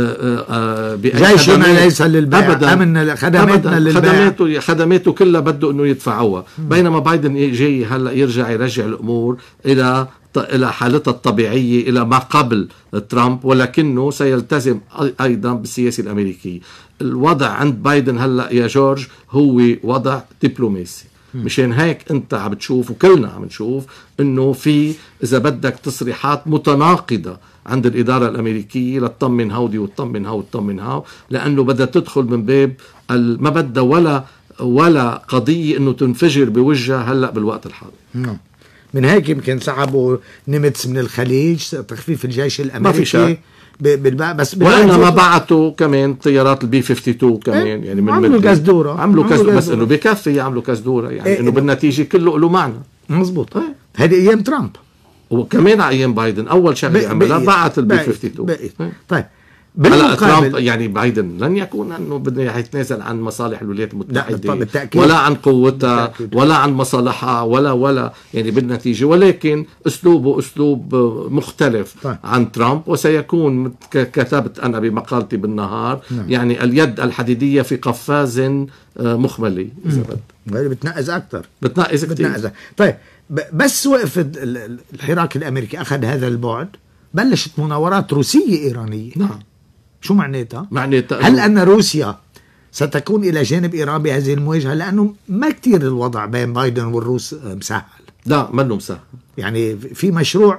باي جيشنا ليس للبيع، امن خدماتنا للبيع، خدماته خدماته كلها بده انه يدفعوها. بينما بايدن جاي هلا يرجع يرجع الامور الى إلى حالتها الطبيعية، إلى ما قبل ترامب، ولكنه سيلتزم أيضا بالسياسة الأمريكية. الوضع عند بايدن هلأ يا جورج هو وضع دبلوماسي. مشان هيك أنت عم تشوف وكلنا عم نشوف أنه في إذا بدك تصريحات متناقضة عند الإدارة الأمريكية لتطمن هودي وتطمن هاو وتطمن هاو، لأنه بدها تدخل من باب ما بدها ولا ولا قضية أنه تنفجر بوجهها هلأ بالوقت الحالي. نعم. من هيك يمكن سحبوا نيمتس من الخليج، تخفيف الجيش الامريكي. ما في شك. بس وانما بعتوا كمان طيارات البي خمسة وخمسين كمان. إيه؟ يعني من عملوا كزدوره عملوا كزدوره بس انه بكفي يعملوا كزدوره يعني. إيه؟ انه بالنتيجه كله له معنى. مزبوط. إيه؟ هذه ايام ترامب وكمان على ايام بايدن اول شغله عملها بعت البي خمسة وخمسين. إيه؟ طيب هلا ترامب يعني بايدن لن يكون انه بده يتنازل عن مصالح الولايات المتحده ولا عن قوتها ولا عن مصالحها ولا ولا يعني بالنتيجه، ولكن اسلوبه اسلوب مختلف طيب. عن ترامب، وسيكون كتبت انا بمقالتي بالنهار نعم. يعني اليد الحديديه في قفاز مخملي اذا بدك بتنقز اكثر بتنقز كثير. طيب بس وقف الحراك الامريكي اخذ هذا البعد، بلشت مناورات روسيه ايرانيه. نعم. شو معناتها؟ معناتها هل أن روسيا ستكون إلى جانب إيران بهذه المواجهة؟ لأنه ما كتير الوضع بين بايدن والروس مسهل. لا منه مسهل. يعني في مشروع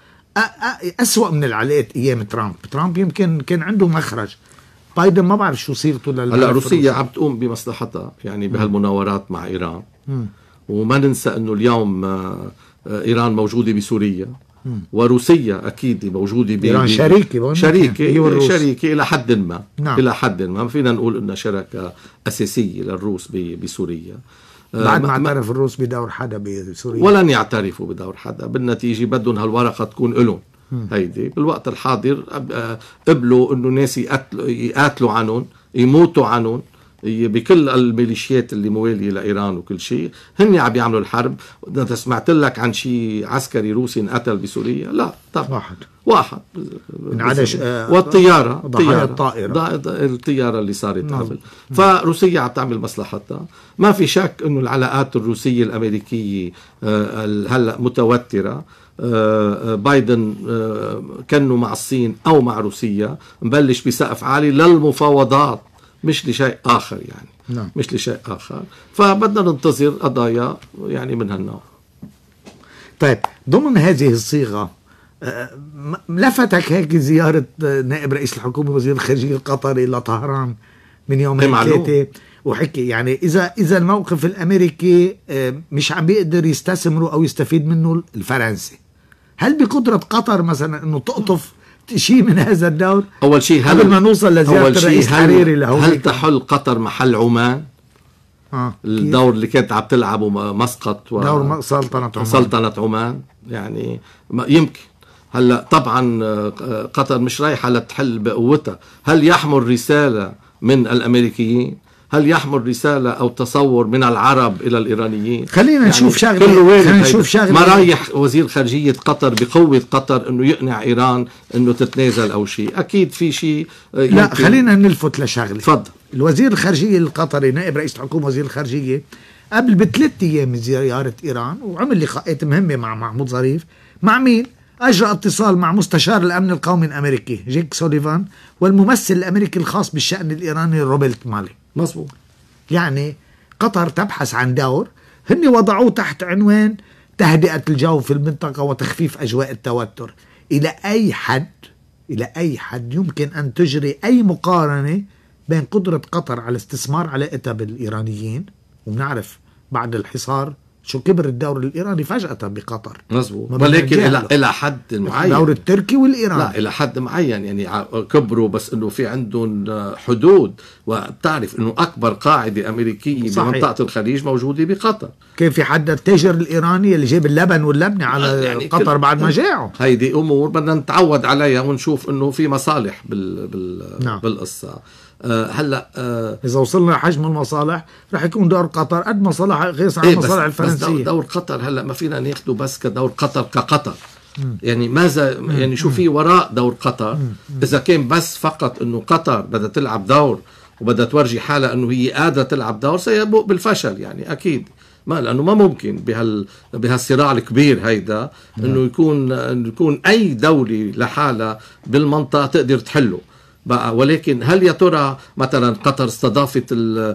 أسوأ من العلاقات أيام ترامب. ترامب يمكن كان عنده مخرج، بايدن ما بعرف شو صيغته. هلا روسيا عم تقوم بمصلحتها يعني بهالمناورات مع إيران. م. وما ننسى أنه اليوم إيران موجودة بسوريا، وروسيا اكيد موجوده ب شريكه شريكه شريكه الى حد ما. نعم. الى حد ما فينا نقول انها شركه اساسيه للروس بسوريا. بعد ما اعترف الروس بدور حدا بسوريا ولن يعترفوا بدور حدا، بالنتيجه بدهم هالورقه تكون لهم. هيدي بالوقت الحاضر قبلوا انه ناس يقتلوا يقاتلوا عنهم، يموتوا عنهم بكل الميليشيات اللي موالية لإيران وكل شيء. هن عم يعملوا الحرب. انت سمعت لك عن شيء عسكري روسي انقتل بسوريا؟ لا طبعا واحد واحد من عدش آه والطيارة ضحايا الطائرة الطيارة اللي صارت قبل. فروسيا عم تعمل مصلحتها. ما في شك انه العلاقات الروسية الامريكية آه هلا متوترة. آه بايدن آه كانوا مع الصين او مع روسيا مبلش بسقف عالي للمفاوضات، مش لشيء آخر يعني. نعم. مش لشيء آخر. فبدنا ننتظر قضايا يعني من هالنوع. طيب ضمن هذه الصيغة لفتك هيك زيارة نائب رئيس الحكومة وزير الخارجية القطري إلى طهران من يومين ثلاثة، وحكي يعني إذا إذا الموقف الأمريكي مش عم بيقدر يستثمره أو يستفيد منه الفرنسي، هل بقدرة قطر مثلا إنه تقطف شيء من هذا الدور؟ أول شيء قبل ما نوصل لزيارة الرئيس الحريري لهون، هل تحل قطر محل عمان؟ آه الدور اللي كانت عم تلعبه مسقط و... دور سلطنة عمان سلطنة عمان يعني يمكن. هلا طبعا قطر مش رايحة لتحل بقوتها. هل يحمل رسالة من الأمريكيين؟ هل يحمل رسالة أو تصور من العرب إلى الإيرانيين؟ خلينا يعني نشوف شغلة خلينا نشوف شغلة ما رايح وزير خارجية قطر بقوة قطر إنه يقنع إيران إنه تتنازل أو شيء. أكيد في شيء. لا خلينا نلفت لشغلة. تفضل. الوزير الخارجية القطري نائب رئيس الحكومة وزير الخارجية قبل بثلاث أيام من زيارة إيران وعمل لقاءات مهمة مع محمود ظريف. مع مين؟ أجرى اتصال مع مستشار الأمن القومي الأمريكي جيك سوليفان والممثل الأمريكي الخاص بالشأن الإيراني روبرت مالي. مظبوط. يعني قطر تبحث عن دور هن وضعوه تحت عنوان تهدئة الجو في المنطقة وتخفيف أجواء التوتر. إلى أي حد إلى أي حد يمكن أن تجري أي مقارنة بين قدرة قطر على استثمار علاقتها بالإيرانيين، وبنعرف بعد الحصار شو كبر الدور الإيراني فجأة بقطر. مظبوط. ولكن إلى إلى حد معين. الدور التركي والإيراني. لا إلى حد معين يعني كبروا، بس إنه في عندهم حدود. وبتعرف إنه أكبر قاعدة أمريكية صحيح. بمنطقة الخليج موجودة بقطر. كيف في حد التاجر الإيراني اللي جاب اللبن واللبنة على يعني قطر بعد ما جاعوا. هيدي أمور بدنا نتعود عليها ونشوف إنه في مصالح بال بال نعم. بالقصة. أه هلا أه إذا وصلنا لحجم المصالح رح يكون دور قطر قد مصالح غير عن المصالح إيه الفرنسية. دور, دور قطر هلا ما فينا ناخده بس كدور قطر كقطر. مم. يعني ماذا مم. يعني شو في وراء دور قطر؟ مم. إذا كان بس فقط إنه قطر بدها تلعب دور وبدها تورجي حالها إنه هي قادرة تلعب دور، سيبوء بالفشل يعني أكيد. ما لأنه ما ممكن بهال بهالصراع الكبير هيدا إنه يكون إنه يكون أي دولة لحالها بالمنطقة تقدر تحله بقى. ولكن هل يا ترى مثلا قطر استضافت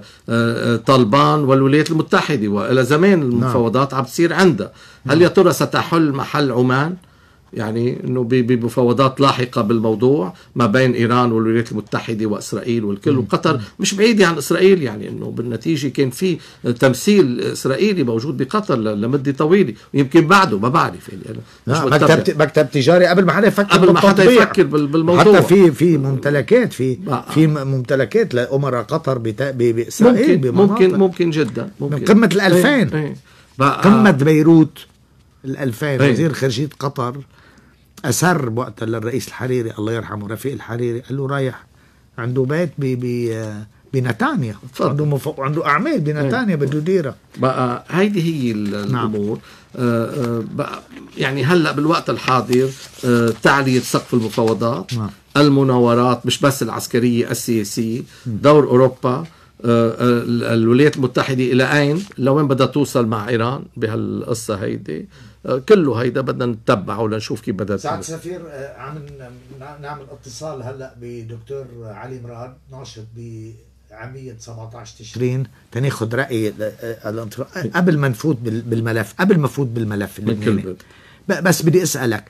طالبان والولايات المتحدة وإلى زمان المفاوضات عم تصير عندها، هل يا ترى ستحل محل عمان؟ يعني انه بمفاوضات لاحقه بالموضوع ما بين ايران والولايات المتحده واسرائيل والكل. وقطر مش بعيده عن اسرائيل، يعني انه بالنتيجه كان في تمثيل اسرائيلي موجود بقطر لمده طويله، ويمكن بعده ما بعرف يعني. مكتب مكتب تجاري قبل ما حدا يفكر قبل ما حدا يفكر بالموضوع. حتى في في ممتلكات في في ممتلكات لامراء قطر باسرائيل. ممكن ممكن ممكن جدا ممكن. من قمه الألفين ايه ايه قمه بيروت الألفين ايه. وزير خارجية قطر أسر وقت للرئيس الحريري الله يرحمه رفيق الحريري، قال له رايح عنده بيت بنتانيا، عنده مف... عنده أعمال بنتانيا بده يديرها. بقى هيدي هي الأمور. نعم. آه بقى يعني هلأ بالوقت الحاضر آه تعلية سقف المفاوضات. نعم. المناورات مش بس العسكرية السياسية. دور أوروبا. آه الولايات المتحدة إلى أين لوين بدها توصل مع إيران بهالقصة هيدي. كله هيدا بدنا نتبعه لنشوف كيف بدها. سعد سفير عم نعمل اتصال هلا بدكتور علي مراد ناشط بعمية سبعة عشر تشرين تناخذ رأي قبل ما نفوت بالملف قبل ما نفوت بالملف اللبناني. بس بدي أسألك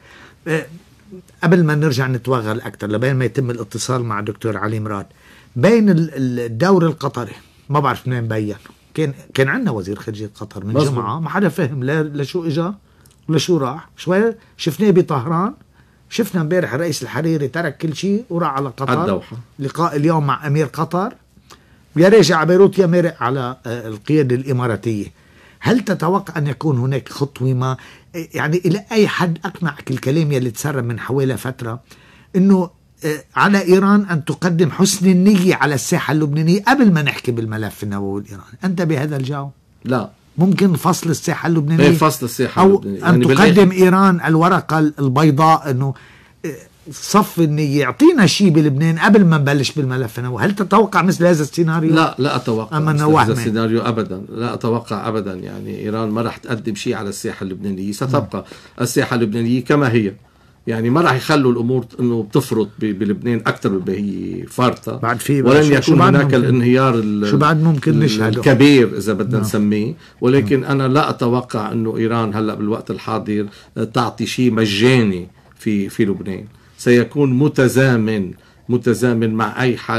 قبل ما نرجع نتوغل أكثر لبين ما يتم الاتصال مع دكتور علي مراد، بين الدور القطري ما بعرف منين بين كان كان عندنا وزير خارجية قطر من مزبوط. جمعة ما حدا فهم لا لشو إجا ولا شو راح. شوي شفناه بطهران، شفنا امبارح الرئيس الحريري ترك كل شيء وراح على قطر الدوحة. لقاء اليوم مع أمير قطر، يا راجع على بيروت يا مرق على القيادة الإماراتية. هل تتوقع أن يكون هناك خطوة ما يعني إلى أي حد أقنعك الكلام يلي تسرب من حوالي فترة إنه على إيران أن تقدم حسن النية على الساحة اللبنانية قبل ما نحكي بالملف النووي الإيراني؟ أنت بهذا الجو؟ لا. ممكن فصل الساحة اللبنانية؟ ايه فصل الساحة أو اللبنانية. أن يعني تقدم إيران الورقة البيضاء أنه صف النية يعطينا شيء بلبنان قبل ما نبلش بالملف النووي. هل تتوقع مثل هذا السيناريو؟ لا لا أتوقع مثل هذا السيناريو أبدا. لا أتوقع أبدا. يعني إيران ما راح تقدم شيء على الساحة اللبنانية، ستبقى م. الساحة اللبنانية كما هي. يعني ما راح يخلوا الامور انه بتفرط بلبنان اكثر من هي فارطه بعد في ولن يكون هناك الانهيار شو بعد ممكن الكبير اذا بدنا نسميه. ولكن انا لا اتوقع انه ايران هلا بالوقت الحاضر تعطي شيء مجاني في في لبنان. سيكون متزامن متزامن مع اي حل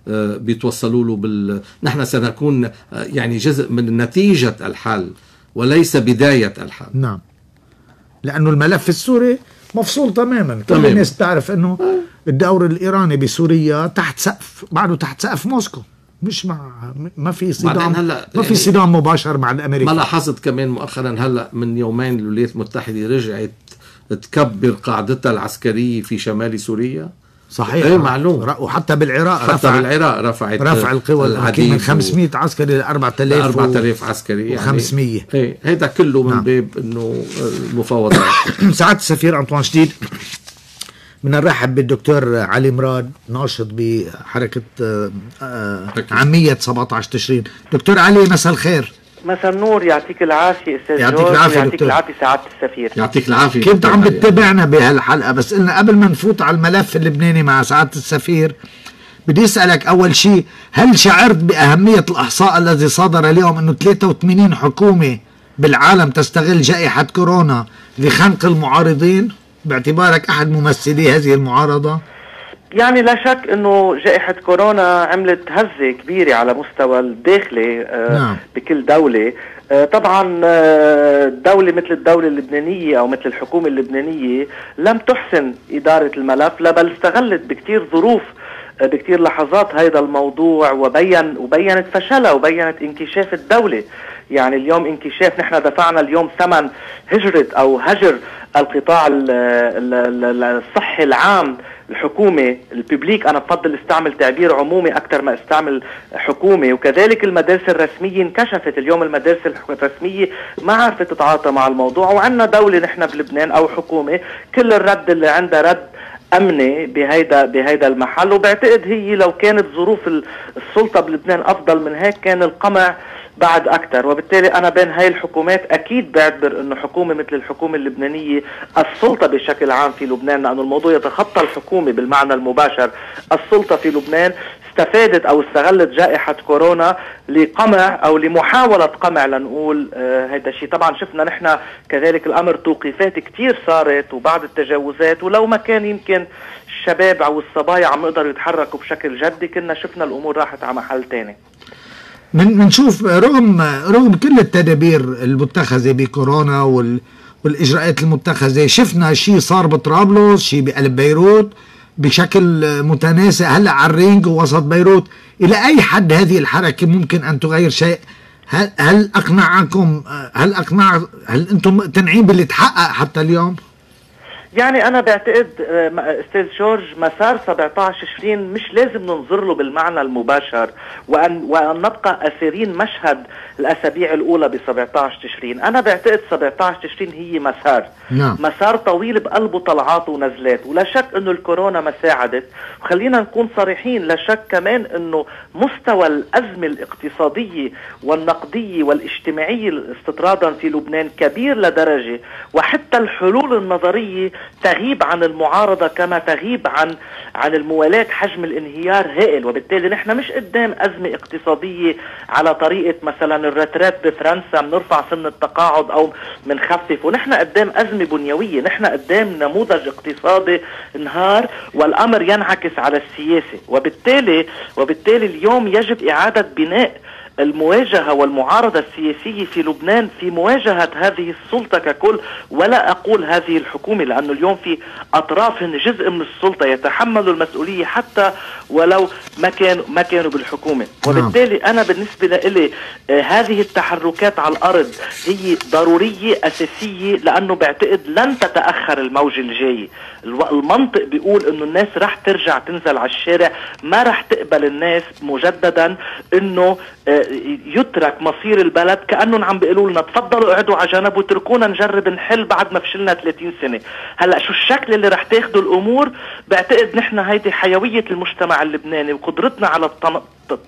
بيتوصلوا له بال... نحن سنكون يعني جزء من نتيجة الحل وليس بداية الحل. نعم، لأنه الملف السوري مفصول تماما. كل الناس تعرف أنه الدور الإيراني بسوريا تحت سقف، بعده تحت سقف موسكو، مش مع ما في صدام، ما في يعني صدام مباشر مع الأمريكان. ما لاحظت كمان مؤخرا هلا من يومين الولايات المتحدة رجعت تكبر قاعدتها العسكرية في شمال سوريا. صحيح، ايه معلوم. وحتى بالعراق حتى رفع بالعراق رفعت رفع القوى العديد من خمسمية عسكري ل أربعة آلاف أربعة آلاف عسكري يعني وخمسمية. ايه هيدا كله من نعم. باب انه المفاوضات. سعادة السفير أنطوان شديد، بدنا نرحب بالدكتور علي مراد، ناشط بحركة عامية سبعة عشر تشرين. دكتور علي، مساء الخير. مساء النور، يعطيك العافية أستاذ يعطيك العافية يعطيك العافية سعادة السفير. يعطيك العافية. كنت عم بتتابعنا بهالحلقة، بس قلنا قبل ما نفوت على الملف اللبناني مع سعادة السفير بدي أسألك أول شيء، هل شعرت بأهمية الإحصاء الذي صدر اليوم أنه ثلاثة وثمانين حكومة بالعالم تستغل جائحة كورونا لخنق المعارضين باعتبارك أحد ممثلي هذه المعارضة؟ يعني لا شك انه جائحة كورونا عملت هزة كبيرة على مستوى الداخلي آه نعم. بكل دولة. آه طبعا آه دولة مثل الدولة اللبنانية او مثل الحكومة اللبنانية لم تحسن ادارة الملف، لا بل استغلت بكتير ظروف آه بكتير لحظات هيدا الموضوع وبين وبينت فشلها وبينت انكشاف الدولة. يعني اليوم انكشاف، نحن دفعنا اليوم ثمن هجرة او هجر القطاع الصحي العام، الحكومة الببليك. أنا بفضل استعمل تعبير عمومي أكثر ما استعمل حكومة. وكذلك المدارس الرسمية انكشفت اليوم، المدارس الرسمية ما عرفت تتعاطى مع الموضوع. وعندنا دولة نحن بلبنان أو حكومة كل الرد اللي عندها رد أمني بهيدا بهيدا المحل. وبعتقد هي لو كانت ظروف السلطة بلبنان أفضل من هيك كان القمع بعد أكثر. وبالتالي أنا بين هاي الحكومات أكيد بعتبر أنه حكومة مثل الحكومة اللبنانية، السلطة بشكل عام في لبنان، لأنه الموضوع يتخطى الحكومة بالمعنى المباشر، السلطة في لبنان استفادت أو استغلت جائحة كورونا لقمع أو لمحاولة قمع لنقول آه هذا الشيء. طبعا شفنا نحن كذلك الأمر توقيفات كتير صارت وبعض التجاوزات، ولو ما كان يمكن الشباب أو الصبايا عم يقدروا يتحركوا بشكل جدي كنا شفنا الأمور راحت على محل تاني. من منشوف رغم رغم كل التدابير المتخذة بكورونا وال والإجراءات المتخذة، شفنا شيء صار بطرابلس، شيء بقلب بيروت بشكل متناسق، هلا على الرينج ووسط بيروت. إلى أي حد هذه الحركة ممكن أن تغير شيء؟ هل هل أقنعكم؟ هل أقنع هل أنتم مقتنعين باللي تحقق حتى اليوم؟ يعني أنا بعتقد أستاذ جورج مسار سبعة عشر تشرين مش لازم ننظر له بالمعنى المباشر وأن, وأن نبقى أسيرين مشهد الأسابيع الأولى ب سبعة عشر تشرين. أنا بعتقد سبعة عشر تشرين هي مسار نعم. مسار طويل بقلبه طلعات ونزلات، ولا شك أنه الكورونا ما ساعدت. وخلينا نكون صريحين، لا شك كمان أنه مستوى الأزمة الاقتصادية والنقدية والاجتماعية استطرادا في لبنان كبير لدرجة وحتى الحلول النظرية تغيب عن المعارضة كما تغيب عن عن الموالاة. حجم الانهيار هائل، وبالتالي نحن مش قدام أزمة اقتصادية على طريقة مثلا الرترات بفرنسا بنرفع سن التقاعد أو بنخفف، ونحن قدام أزمة بنيوية. نحن قدام نموذج اقتصادي انهار والأمر ينعكس على السياسة. وبالتالي وبالتالي اليوم يجب إعادة بناء المواجهة والمعارضة السياسية في لبنان في مواجهة هذه السلطة ككل، ولا أقول هذه الحكومة، لأنه اليوم في أطراف جزء من السلطة يتحملوا المسؤولية حتى ولو ما كانوا ما كانوا بالحكومة. وبالتالي أنا بالنسبة لي آه هذه التحركات على الأرض هي ضرورية أساسية، لأنه بعتقد لن تتأخر الموجة الجاية. المنطق بيقول إنه الناس رح ترجع تنزل على الشارع، ما رح تقبل الناس مجددا إنه آه يترك مصير البلد كأنهم عم بيقولوا لنا تفضلوا اقعدوا على جنب وتركونا نجرب نحل بعد ما فشلنا ثلاثين سنة. هلا شو الشكل اللي رح تاخده الامور؟ بعتقد نحن هيدي حيوية المجتمع اللبناني وقدرتنا على التن...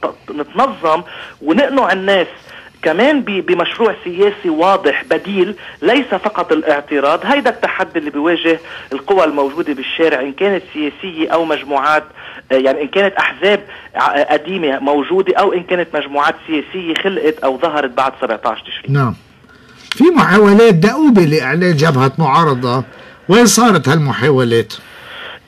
نتنظم ونقنع الناس كمان بمشروع سياسي واضح بديل، ليس فقط الاعتراض. هيدا التحدي اللي بيواجه القوى الموجودة بالشارع، إن كانت سياسية أو مجموعات، يعني إن كانت أحزاب قديمة موجودة أو إن كانت مجموعات سياسية خلقت أو ظهرت بعد سبعة عشر تشرين. نعم، في محاولات دؤوبة لإعلان جبهة معارضة، وين صارت هالمحاولات؟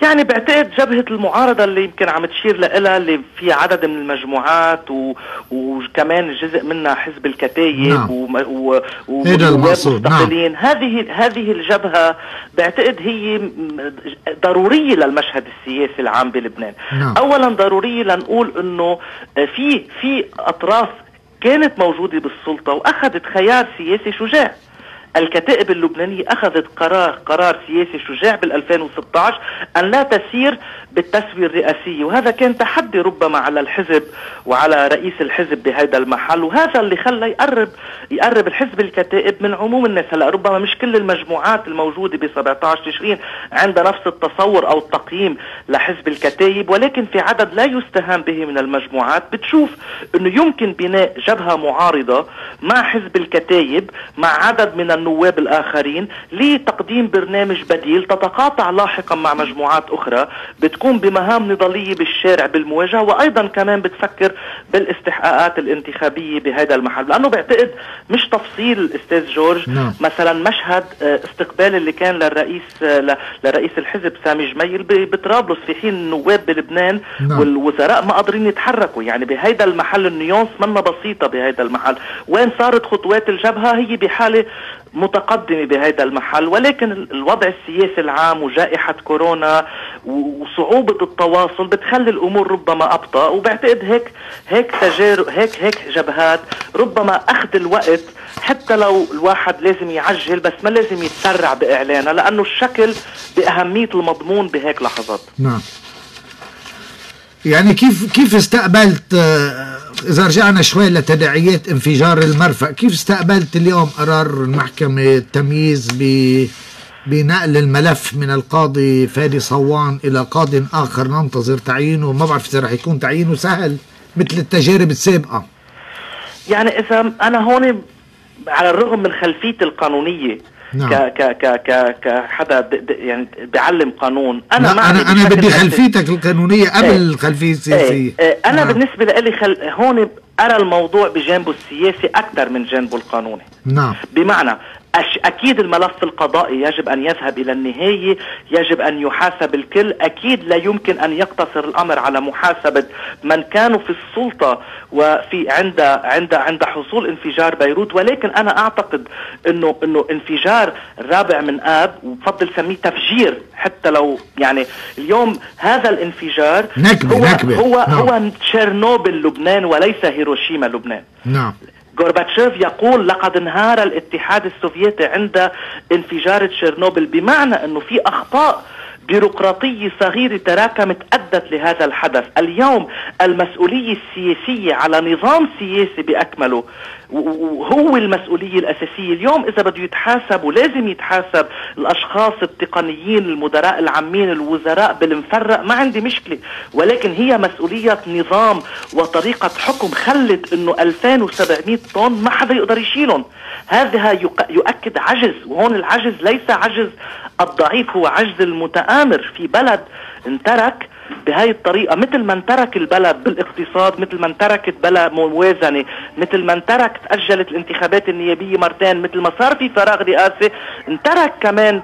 يعني بعتقد جبهة المعارضة اللي يمكن عم تشير لها، اللي في عدد من المجموعات و... وكمان جزء منها حزب الكتايب نعم. و... و... هذا المقصود. مستقلين. نعم. هذه هذه الجبهة بعتقد هي ضرورية للمشهد السياسي العام بلبنان. نعم. أولا ضرورية لنقول إنه في في أطراف كانت موجودة بالسلطة وأخذت خيار سياسي شجاع. الكتائب اللبنانية أخذت قرار قرار سياسي شجاع بالألفين وستة عشر أن لا تسير بالتسوية الرئاسية، وهذا كان تحدي ربما على الحزب وعلى رئيس الحزب بهذا المحل، وهذا اللي خلى يقرب يقرب الحزب الكتائب من عموم الناس. هلا ربما مش كل المجموعات الموجودة ب سبعة عشر تشرين عندها نفس التصور أو التقييم لحزب الكتائب، ولكن في عدد لا يستهان به من المجموعات بتشوف أنه يمكن بناء جبهة معارضة مع حزب الكتائب مع عدد من النواب الآخرين لتقديم برنامج بديل تتقاطع لاحقا مع مجموعات أخرى بتكون بمهام نضالية بالشارع بالمواجهة، وأيضا كمان بتفكر بالاستحقاقات الانتخابية بهذا المحل. لأنه بعتقد مش تفصيل أستاذ جورج no. مثلا مشهد استقبال اللي كان للرئيس لرئيس الحزب سامي جميل بطرابلس في حين النواب بلبنان no. والوزراء ما قادرين يتحركوا. يعني بهذا المحل النيونس منا بسيطة بهذا المحل. وين صارت خطوات الجبهة؟ هي بحالة متقدمة بهذا المحل، ولكن الوضع السياسي العام وجائحة كورونا وصعوبة التواصل بتخلي الأمور ربما أبطأ. وبعتقد هيك هيك تجارب هيك هيك جبهات ربما أخذ الوقت، حتى لو الواحد لازم يعجل بس ما لازم يتسرع بإعلانها، لأنه الشكل بأهمية المضمون بهيك لحظات. نعم. يعني كيف كيف استقبلت، إذا رجعنا شوي لتداعيات انفجار المرفأ، كيف استقبلت اليوم قرار المحكمة التمييز ب بنقل الملف من القاضي فادي صوان إلى قاض آخر ننتظر تعيينه؟ ما بعرف إذا رح يكون تعيينه سهل مثل التجارب السابقة. يعني إذا أنا هون على الرغم من خلفيتي القانونية نعم. ك ك ك ك كحدا يعني بيعلم قانون، انا لا انا انا بدي خلفيتك القانونية قبل ايه الخلفيه السياسيه. ايه ايه انا نعم. بالنسبه لي خل... هون ارى الموضوع بجانبه السياسي اكثر من جانبه القانوني. نعم. بمعنى أش... اكيد الملف القضائي يجب ان يذهب الى النهايه، يجب ان يحاسب الكل، اكيد لا يمكن ان يقتصر الامر على محاسبه من كانوا في السلطه وفي عند عند عند حصول انفجار بيروت. ولكن انا اعتقد انه انه انفجار الرابع من اب، وبفضل سميه تفجير حتى لو يعني اليوم هذا الانفجار نكبة هو نكبة. هو نعم. هو تشيرنوبل لبنان وليس هيروشيما لبنان. نعم. غورباتشوف يقول لقد انهار الاتحاد السوفيتي عند انفجار تشيرنوبل، بمعنى انه في اخطاء بيروقراطية صغيرة تراكمت أدت لهذا الحدث. اليوم المسؤولية السياسية على نظام سياسي بأكمله وهو المسؤولية الأساسية. اليوم إذا بده يتحاسب ولازم يتحاسب الأشخاص التقنيين المدراء العامين الوزراء بالمفرق، ما عندي مشكلة، ولكن هي مسؤولية نظام وطريقة حكم خلت إنه ألفين وسبعمئة طن ما حدا يقدر يشيلهم. هذا يؤكد عجز، وهون العجز ليس عجز الضعيف، هو عجز المتآمر في بلد انترك بهاي الطريقة، مثل ما انترك البلد بالاقتصاد، مثل ما انتركت بلا موازنة، مثل ما انترك تأجلت الانتخابات النيابية مرتين، مثل ما صار في فراغ رئاسي، انترك كمان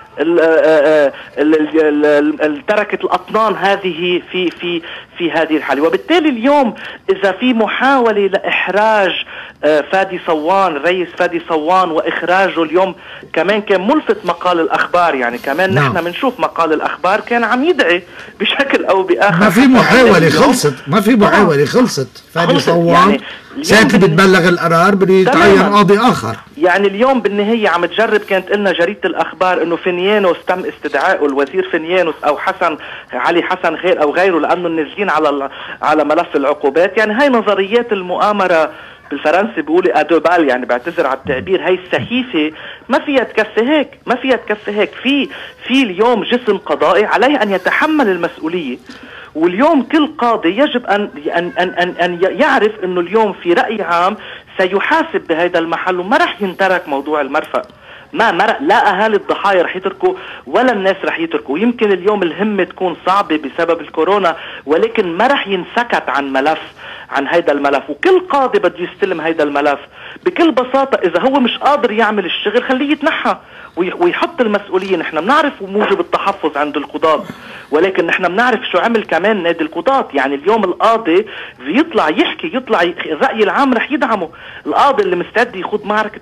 تركت الأطنان هذه في في في هذه الحالة. وبالتالي اليوم إذا في محاولة لإحراج فادي صوان، الرئيس فادي صوان، وإخراجه اليوم كمان كان ملفت مقال الأخبار، يعني كمان نعم. نحن بنشوف مقال الأخبار كان عم يدعي بشكل أو بآخر. ما في محاولة خلصت، ما في محاولة خلصت. فادي صوان يعني ساعة بتبلغ القرار بده يتعين قاضي آخر. يعني اليوم بالنهاية عم تجرب، كانت قلنا جريدة الأخبار إنه فينيانوس تم استدعائه، الوزير فينيانوس أو حسن علي حسن غير أو غيره، لأنه نازلين على على ملف العقوبات. يعني هاي نظريات المؤامرة بالفرنسي بيقولي ادوبال، يعني بعتذر على التعبير، هاي السخيفة ما فيها تكفي هيك، ما فيها تكفي هيك. في في اليوم جسم قضائي عليه أن يتحمل المسؤولية، واليوم كل قاضي يجب أن أن أن أن يعرف إنه اليوم في رأي عام سيحاسب بهذا المحل، وما رح ينترك موضوع المرفأ. ما مرق لا أهالي الضحايا رح يتركوا ولا الناس رح يتركوا. يمكن اليوم الهمة تكون صعبة بسبب الكورونا، ولكن ما رح ينسكت عن ملف عن هيدا الملف، وكل قاضي بده يستلم هيدا الملف بكل بساطة إذا هو مش قادر يعمل الشغل خليه يتنحى ويحط المسؤولية. نحن بنعرف موجب التحفظ عند القضاة، ولكن نحن بنعرف شو عمل كمان نادي القضاة. يعني اليوم القاضي بيطلع يحكي، يطلع الرأي العام رح يدعمه. القاضي اللي مستعد يخوض معركة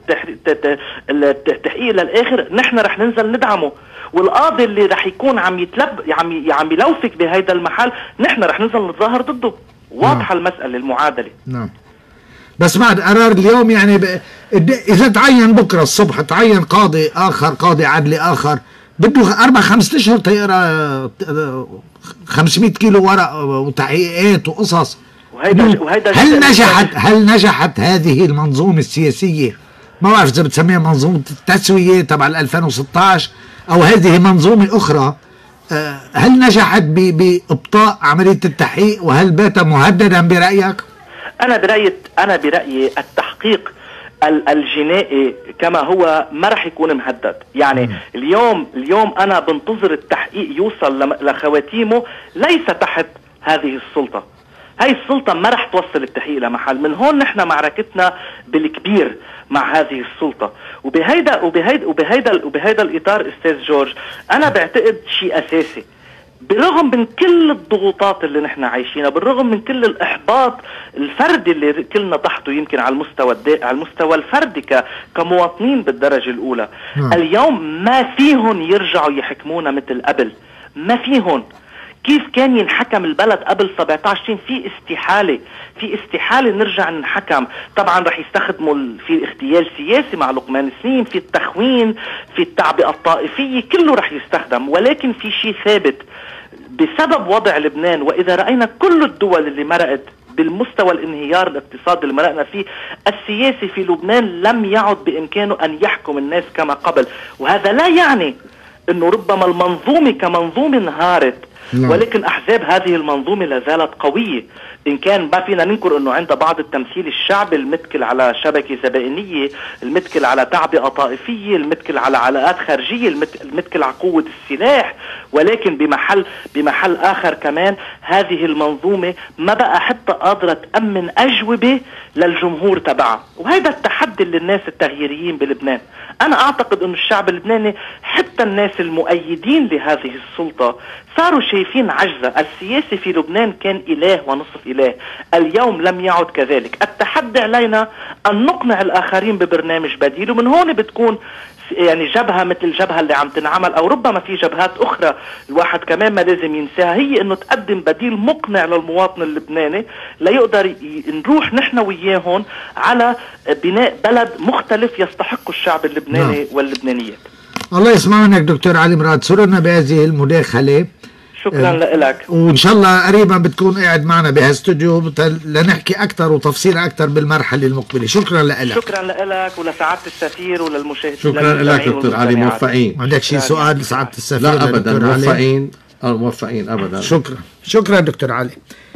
التحقيق للآخر نحن رح ننزل ندعمه، والقاضي اللي رح يكون عم يتلب عم عم يلوفك بهيدا المحل نحن رح ننزل نتظاهر ضده. واضحة نعم. المسألة المعادلة. نعم. بس بعد قرار اليوم يعني ب... إذا تعين بكرة الصبح تعين قاضي آخر، قاضي عدلي آخر، بده أربع خمسة أشهر تقرأ خمسمائة كيلو ورق وتحقيقات وقصص. وهيدا وهيدا هل نجحت هل نجحت هذه المنظومة السياسية؟ ما بعرف إذا بتسميها منظومة التسوية تبع ألفين وستة عشر أو هذه منظومة أخرى، هل نجحت بإبطاء عملية التحقيق؟ وهل بات مهددا برأيك؟ أنا برأيي أنا برأيي التحقيق الجنائي كما هو ما رح يكون مهدد. يعني م. اليوم اليوم أنا بنتظر التحقيق يوصل لخواتيمه ليس تحت هذه السلطة. هاي السلطة ما رح توصل التحقيق لمحل. من هون نحن معركتنا بالكبير مع هذه السلطة. وبهيدا وبهيدا وبهيدا وبهيدا الإطار أستاذ جورج أنا بعتقد شيء أساسي، بالرغم من كل الضغوطات اللي نحن عايشينها، بالرغم من كل الإحباط الفردي اللي كلنا تحته يمكن على المستوى على المستوى الفردي ك... كمواطنين بالدرجة الأولى. م. اليوم ما فيهم يرجعوا يحكمونا مثل قبل، ما فيهم. كيف كان ينحكم البلد قبل سبعة عشر سنة؟ في استحالة في استحالة نرجع ننحكم. طبعا رح يستخدموا في اغتيال سياسي مع لقمان سليم، في التخوين، في التعبئة الطائفية، كله رح يستخدم. ولكن في شيء ثابت بسبب وضع لبنان، وإذا رأينا كل الدول اللي مرقت بالمستوى الانهيار الاقتصادي اللي مرقنا فيه، السياسي في لبنان لم يعد بإمكانه أن يحكم الناس كما قبل. وهذا لا يعني أنه ربما المنظومة كمنظومة انهارت، ولكن أحزاب هذه المنظومة لا زالت قوية. إن كان ما فينا ننكر أنه عند بعض التمثيل الشعبي المتكل على شبكة زبائنية، المتكل على تعبئة طائفية، المتكل على علاقات خارجية، المتكل على قوة السلاح، ولكن بمحل بمحل آخر كمان هذه المنظومة ما بقى حتى قادرة تأمن أجوبة للجمهور تبعها. وهذا التحدي للناس التغييريين بلبنان. أنا أعتقد أن الشعب اللبناني حتى الناس المؤيدين لهذه السلطة صاروا شايفين عجزة. السياسي في لبنان كان إله ونصف إله، اليوم لم يعد كذلك. التحدي علينا أن نقنع الآخرين ببرنامج بديل، ومن هون بتكون يعني جبهة مثل الجبهة اللي عم تنعمل، أو ربما في جبهات أخرى الواحد كمان ما لازم ينساها، هي أنه تقدم بديل مقنع للمواطن اللبناني ليقدر نروح نحن وياهن على بناء بلد مختلف يستحق الشعب اللبناني نعم. واللبنانيات. الله يسمع منك دكتور علي مراد، سررنا بهذه المداخلة. شكرا أه لك، وإن شاء الله قريبا بتكون قاعد معنا بهالاستوديو لنحكي أكثر وتفصيل أكثر بالمرحلة المقبلة. شكرا لك. شكرا لك ولسعادة السفير وللمشاهدين. شكرا لك دكتور علي، موفقين. عندك شيء سؤال لسعادة السفير؟ لا أبدا، موفقين موفقين أبدا. شكرا شكرا دكتور علي.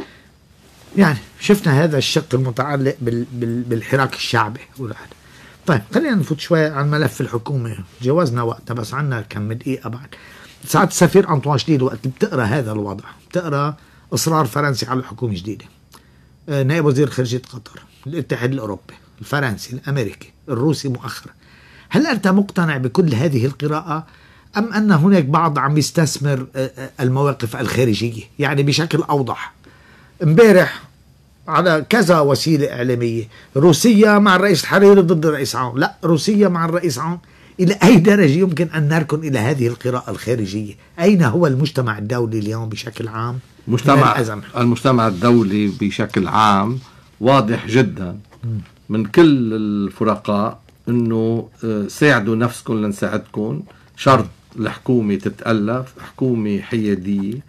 يعني شفنا هذا الشق المتعلق بال بال بالحراك الشعبي والعادة. طيب خلينا نفوت شوي عن ملف الحكومة، جوزنا وقتها بس عنا كم دقيقة بعد. سعادة السفير أنطوان شديد، وقت بتقرأ هذا الوضع بتقرأ إصرار فرنسي على حكومة جديدة، نائب وزير خارجية قطر، الاتحاد الأوروبي، الفرنسي، الأمريكي، الروسي مؤخرا، هل أنت مقتنع بكل هذه القراءة أم أن هناك بعض عم يستثمر المواقف الخارجية يعني بشكل أوضح؟ امبارح على كذا وسيلة إعلامية، روسيا مع الرئيس الحريري ضد الرئيس عون، لا روسيا مع الرئيس عون. إلى أي درجة يمكن أن نركن إلى هذه القراءة الخارجية؟ أين هو المجتمع الدولي اليوم بشكل عام؟ مجتمع المجتمع الدولي بشكل عام واضح جدا من كل الفرقاء أنه ساعدوا نفسكم لنساعدكم. شرط الحكومة تتألف، حكومة حيادية،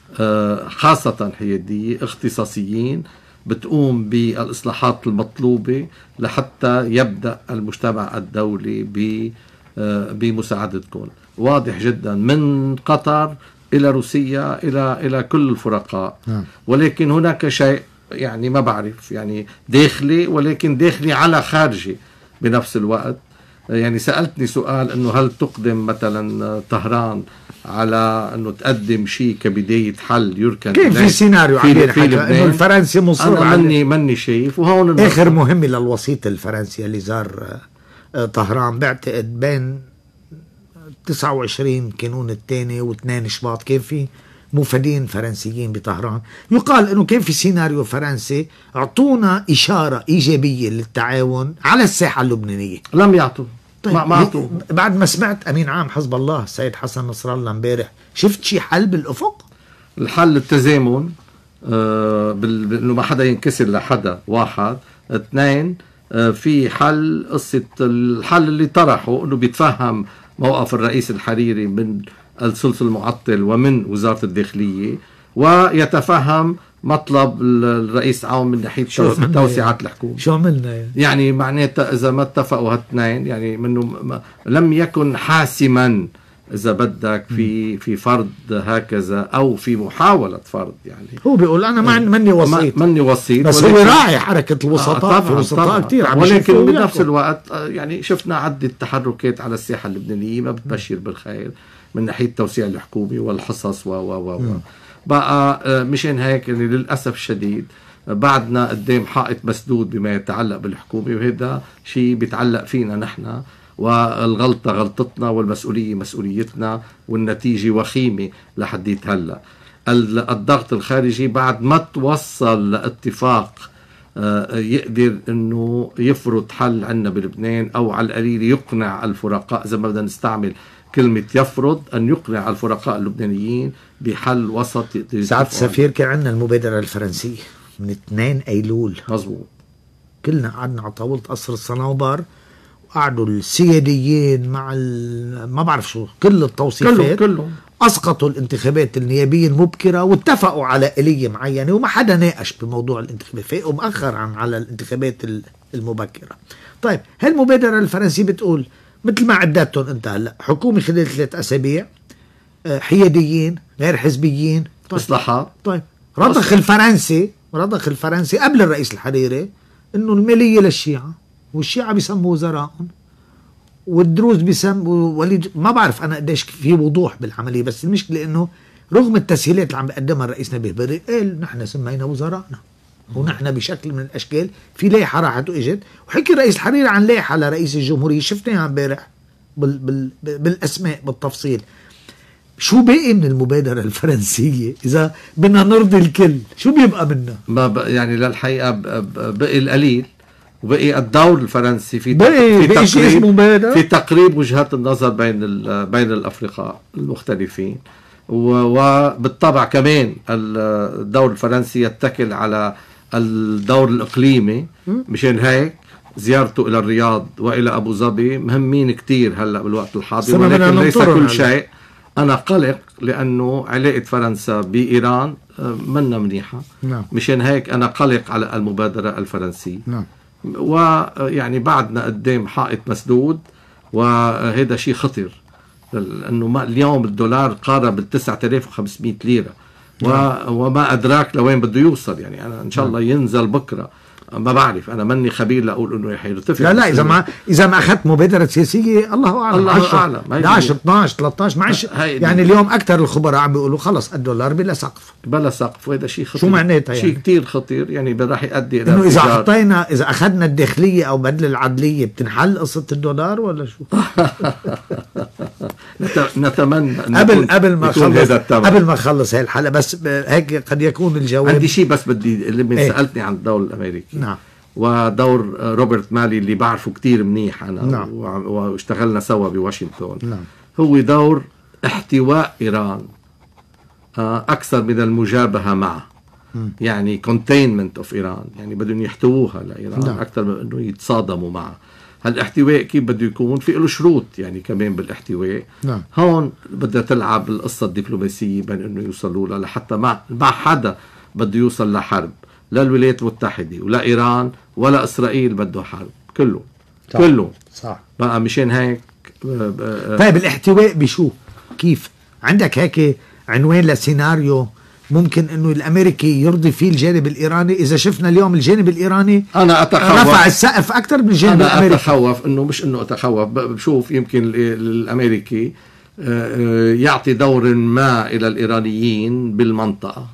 خاصة حيادية، اختصاصيين بتقوم بالإصلاحات المطلوبة لحتى يبدأ المجتمع الدولي بمساعدتكم. واضح جدا من قطر إلى روسيا إلى إلى كل الفرقاء. ولكن هناك شيء يعني ما بعرف يعني داخلي، ولكن داخلي على خارجي بنفس الوقت، يعني سألتني سؤال أنه هل تقدم مثلا طهران على أنه تقدم شيء كبداية حل يركن كيف في سيناريو في, في انه الفرنسي مصر أنا مني مني شايف. وهون آخر مهمة للوسيط الفرنسي اللي زار طهران بعتقد بين تسعة وعشرين كانون الثاني واثنين شباط كان في مفادين فرنسيين بطهران. يقال انه كان في سيناريو فرنسي اعطونا اشاره ايجابيه للتعاون على الساحه اللبنانيه، لم يعطوا. طيب ما اعطوا. بعد ما سمعت امين عام حزب الله السيد حسن نصر الله امبارح، شفت شي حل بالافق؟ الحل التزامن، آه بال... انه ما حدا ينكسر لحدا، واحد. اثنين، آه في حل قصه الحل اللي طرحه انه بيتفهم موقف الرئيس الحريري من الثلث المعطل ومن وزارة الداخلية، ويتفهم مطلب الرئيس عون من ناحية توسعة الحكومة. شو عملنا يعني؟ يعني معناتها إذا ما اتفقوا هالاثنين يعني منه لم يكن حاسما إذا بدك في في فرض هكذا أو في محاولة فرض. يعني هو بيقول أنا ما ماني وسيط ماني وسيط، بس هو راعي حركة الوسطاء. في وسطاء كتير عم ولكن بنفس الوقت يعني شفنا عدة تحركات على الساحة اللبنانية ما بتبشر بالخير من ناحية توسيع الحكومة والحصص و و و بقى مشان هيك يعني للأسف الشديد بعدنا قدام حائط مسدود بما يتعلق بالحكومة، وهذا شيء بيتعلق فينا نحن، والغلطة غلطتنا والمسؤولية مسؤوليتنا، والنتيجة وخيمة لحديت هلا. الضغط الخارجي بعد ما توصل لاتفاق يقدر انه يفرض حل عنا بلبنان، او على القليل يقنع الفرقاء، اذا ما بدنا نستعمل كلمة يفرض، أن يقنع الفرقاء اللبنانيين بحل وسط. سعادة السفير كان عندنا المبادرة الفرنسية من اثنين أيلول، مظبوط، كلنا قعدنا على طاولة قصر الصنوبر، وقعدوا السياديين مع ما بعرف شو كل التوصيفات كله كله أسقطوا الانتخابات النيابية المبكرة واتفقوا على آلية معينة، وما حدا ناقش بموضوع الانتخابات، فاقوا مؤخر عن على الانتخابات المبكرة. طيب هالمبادرة الفرنسية بتقول مثل ما عدتهم انت هلا، حكومة خلال ثلاث أسابيع، حياديين غير حزبيين. طيب. إصلاحات. طيب رضخ الفرنسي رضخ الفرنسي قبل الرئيس الحريري انه المالية للشيعة، والشيعة بيسموا وزراءهم، والدروز بيسموا وليد. ما بعرف انا قديش في وضوح بالعملية، بس المشكلة انه رغم التسهيلات اللي عم بيقدمها الرئيس نبيه بري، قال نحن سمينا وزرائنا، ونحن بشكل من الاشكال في لائحه راحت واجت، وحكي الرئيس الحريري عن لائحه لرئيس الجمهوريه شفناها امبارح بال بال بالاسماء بالتفصيل. شو باقي من المبادره الفرنسيه اذا بدنا نرضي الكل؟ شو بيبقى منا؟ ما بقى يعني للحقيقه بقي القليل، وبقي الدور الفرنسي في بقي في تقريب في تقريب وجهات النظر بين بين الافرقاء المختلفين، وبالطبع كمان الدور الفرنسي يتكل على الدور الإقليمي. مشان هيك زيارته إلى الرياض وإلى أبو ظبي مهمين كتير هلأ بالوقت الحاضر، ولكن ليس كل شيء. أنا قلق لأنه علاقة فرنسا بإيران منا منيحة. نعم. مشان هيك أنا قلق على المبادرة الفرنسية. نعم. ويعني بعدنا قدام حائط مسدود، وهذا شيء خطر، لأنه ما اليوم الدولار قارب التسعة آلاف وخمسمائة ليرة، وما أدراك لوين بده يوصل. يعني أنا إن شاء الله ينزل بكرة، ما بعرف، أنا مني خبير لأقول إنه حيرتفع. لا لا إذا ما إذا ما أخذت مبادرة سياسية الله أعلم، الله أعلم، عشرة اثناشر ثلاثة عشر معش. يعني اليوم أكثر الخبراء عم بيقولوا خلص الدولار بلا سقف بلا سقف، وهذا شيء خطير. شو معناتها؟ شيء يعني كتير خطير، يعني راح يؤدي إلى إنه إذا حطينا إذا أخذنا الداخلية أو بدل العدلية بتنحل قصة الدولار ولا شو؟ نتمنى قبل قبل ما خلص قبل ما خلص هاي الحلقة، بس هيك قد يكون الجواب. عندي شيء بس بدي اللي ايه؟ سألتني عن الدور الأمريكي. نعم. ودور روبرت مالي اللي بعرفه كتير منيح أنا. نعم. واشتغلنا سوا بواشنطن. نعم. هو دور احتواء إيران أكثر من المجابهة معه. م. يعني containment of إيران، يعني بدهم يحتووها لإيران. نعم. أكثر من أنه يتصادموا معه. هالاحتواء كيف بده يكون؟ في له شروط يعني كمان بالاحتواء. نعم. هون بدها تلعب القصة الدبلوماسية بين أنه يوصلوا لها، لحتى مع مع حدا بده يوصل لحرب، لا الولايات المتحدة ولا إيران ولا إسرائيل بده حرب، كله صح. كله صح. بقى مشان هيك. طيب الاحتواء بشو؟ كيف؟ عندك هيك عنوان لسيناريو ممكن انه الامريكي يرضي فيه الجانب الايراني. اذا شفنا اليوم الجانب الايراني انا اتخوف رفع السقف اكثر من الجانب انا الامريكي. اتخوف انه مش انه اتخوف بشوف يمكن الامريكي يعطي دور ما الى الايرانيين بالمنطقه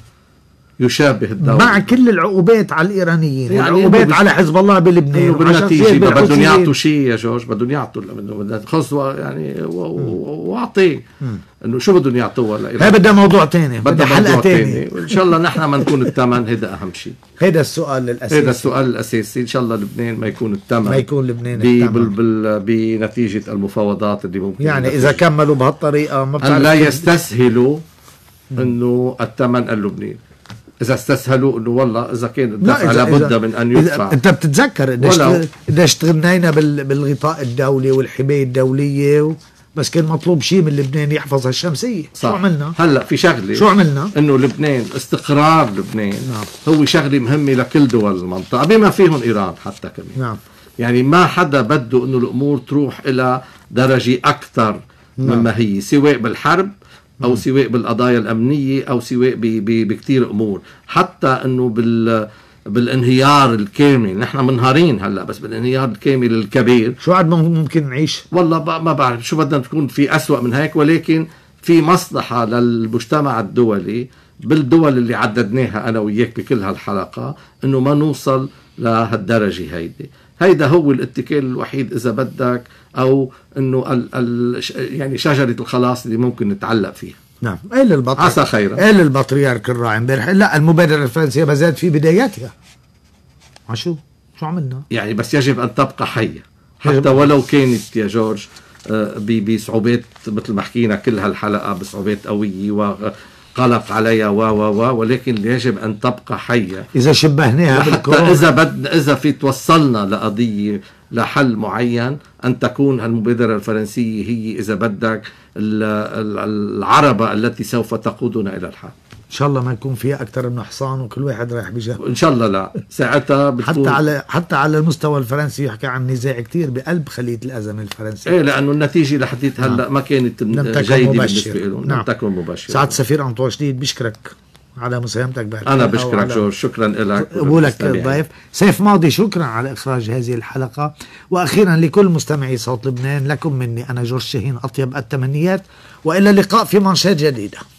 يشابه الدور مع كل العقوبات على الايرانيين يعني والعقوبات على حزب الله بلبنان بالنتيجه بدهم يعطوا شيء يا جورج، بدهم يعطوا خلص يعني واعطيه انه شو بدهم يعطوها لإيران. هذا بدها موضوع ثاني، بدها حلقه ثانيه، وان شاء الله نحن ما نكون الثمن. هذا اهم شيء، هذا السؤال الاساسي، هذا السؤال الاساسي. ان شاء الله لبنان ما يكون الثمن، ما يكون لبنان بي الثمن بال بال بنتيجه المفاوضات اللي ممكن يعني اذا كملوا بهالطريقه ما بتعرف لا يستسهلوا انه الثمن اللبناني. إذا استسهلوا إنه والله إذا كان الدفع لابد من أن يدفع. أنت بتتذكر قديش تغنينا بالغطاء الدولي والحماية الدولية و... بس كان مطلوب شيء من لبنان يحفظ هالشمسية. شو عملنا؟ هلا في شغلة شو عملنا؟ إنه لبنان استقرار لبنان نعم. هو شغلة مهمة لكل دول المنطقة بما فيهم إيران حتى كمان نعم. يعني ما حدا بده إنه الأمور تروح إلى درجة أكثر نعم. مما هي، سواء بالحرب أو سواء بالقضايا الأمنية أو سواء بكتير أمور، حتى أنه بال بالانهيار الكامل. نحن منهارين هلا، بس بالانهيار الكامل الكبير شو عاد ممكن نعيش؟ والله ما بعرف شو بدنا تكون في أسوأ من هيك، ولكن في مصلحة للمجتمع الدولي بالدول اللي عددناها أنا وياك بكل هالحلقة إنه ما نوصل لهالدرجة هيدي. هيدا هو الاتكال الوحيد إذا بدك، أو إنه ال ال يعني شجرة الخلاص اللي ممكن نتعلق فيها. نعم. قال البطريرك عسى خيرا، قال البطريرك الراعي امبارح لا المبادرة الفرنسية ما زالت في بداياتها. عشو شو عملنا؟ يعني بس يجب أن تبقى حية حتى ولو كانت يا جورج بصعوبات مثل ما حكينا كل هالحلقة، بصعوبات قوية وقلق عليها و و و ولكن يجب أن تبقى حية. إذا شبهناها بالكورونا، إذا بدنا إذا في توصلنا لقضية لحل معين، أن تكون المبادرة الفرنسية هي إذا بدك العربة التي سوف تقودنا إلى الحل. إن شاء الله ما يكون فيها أكثر من حصان وكل واحد رايح بجهة. إن شاء الله لا، ساعتها بتكون حتى على حتى على المستوى الفرنسي يحكي عن نزاع كتير بقلب خلية الأزمة الفرنسية. إيه لأنه النتيجة لحديت هلا نعم. ما كانت جيدة بالنسبة لهم. نعم. لم تكن مباشرة. سعادة السفير أنطوان شديد بشكرك على مساهمتك بهالحلقة. أنا بشكرك جورج، شكرا لك قبولك الضيف. سيف ماضي شكرا على إخراج هذه الحلقة. وأخيرا لكل مستمعي صوت لبنان، لكم مني أنا جورج شاهين أطيب التمنيات، وإلى اللقاء في منشات جديدة.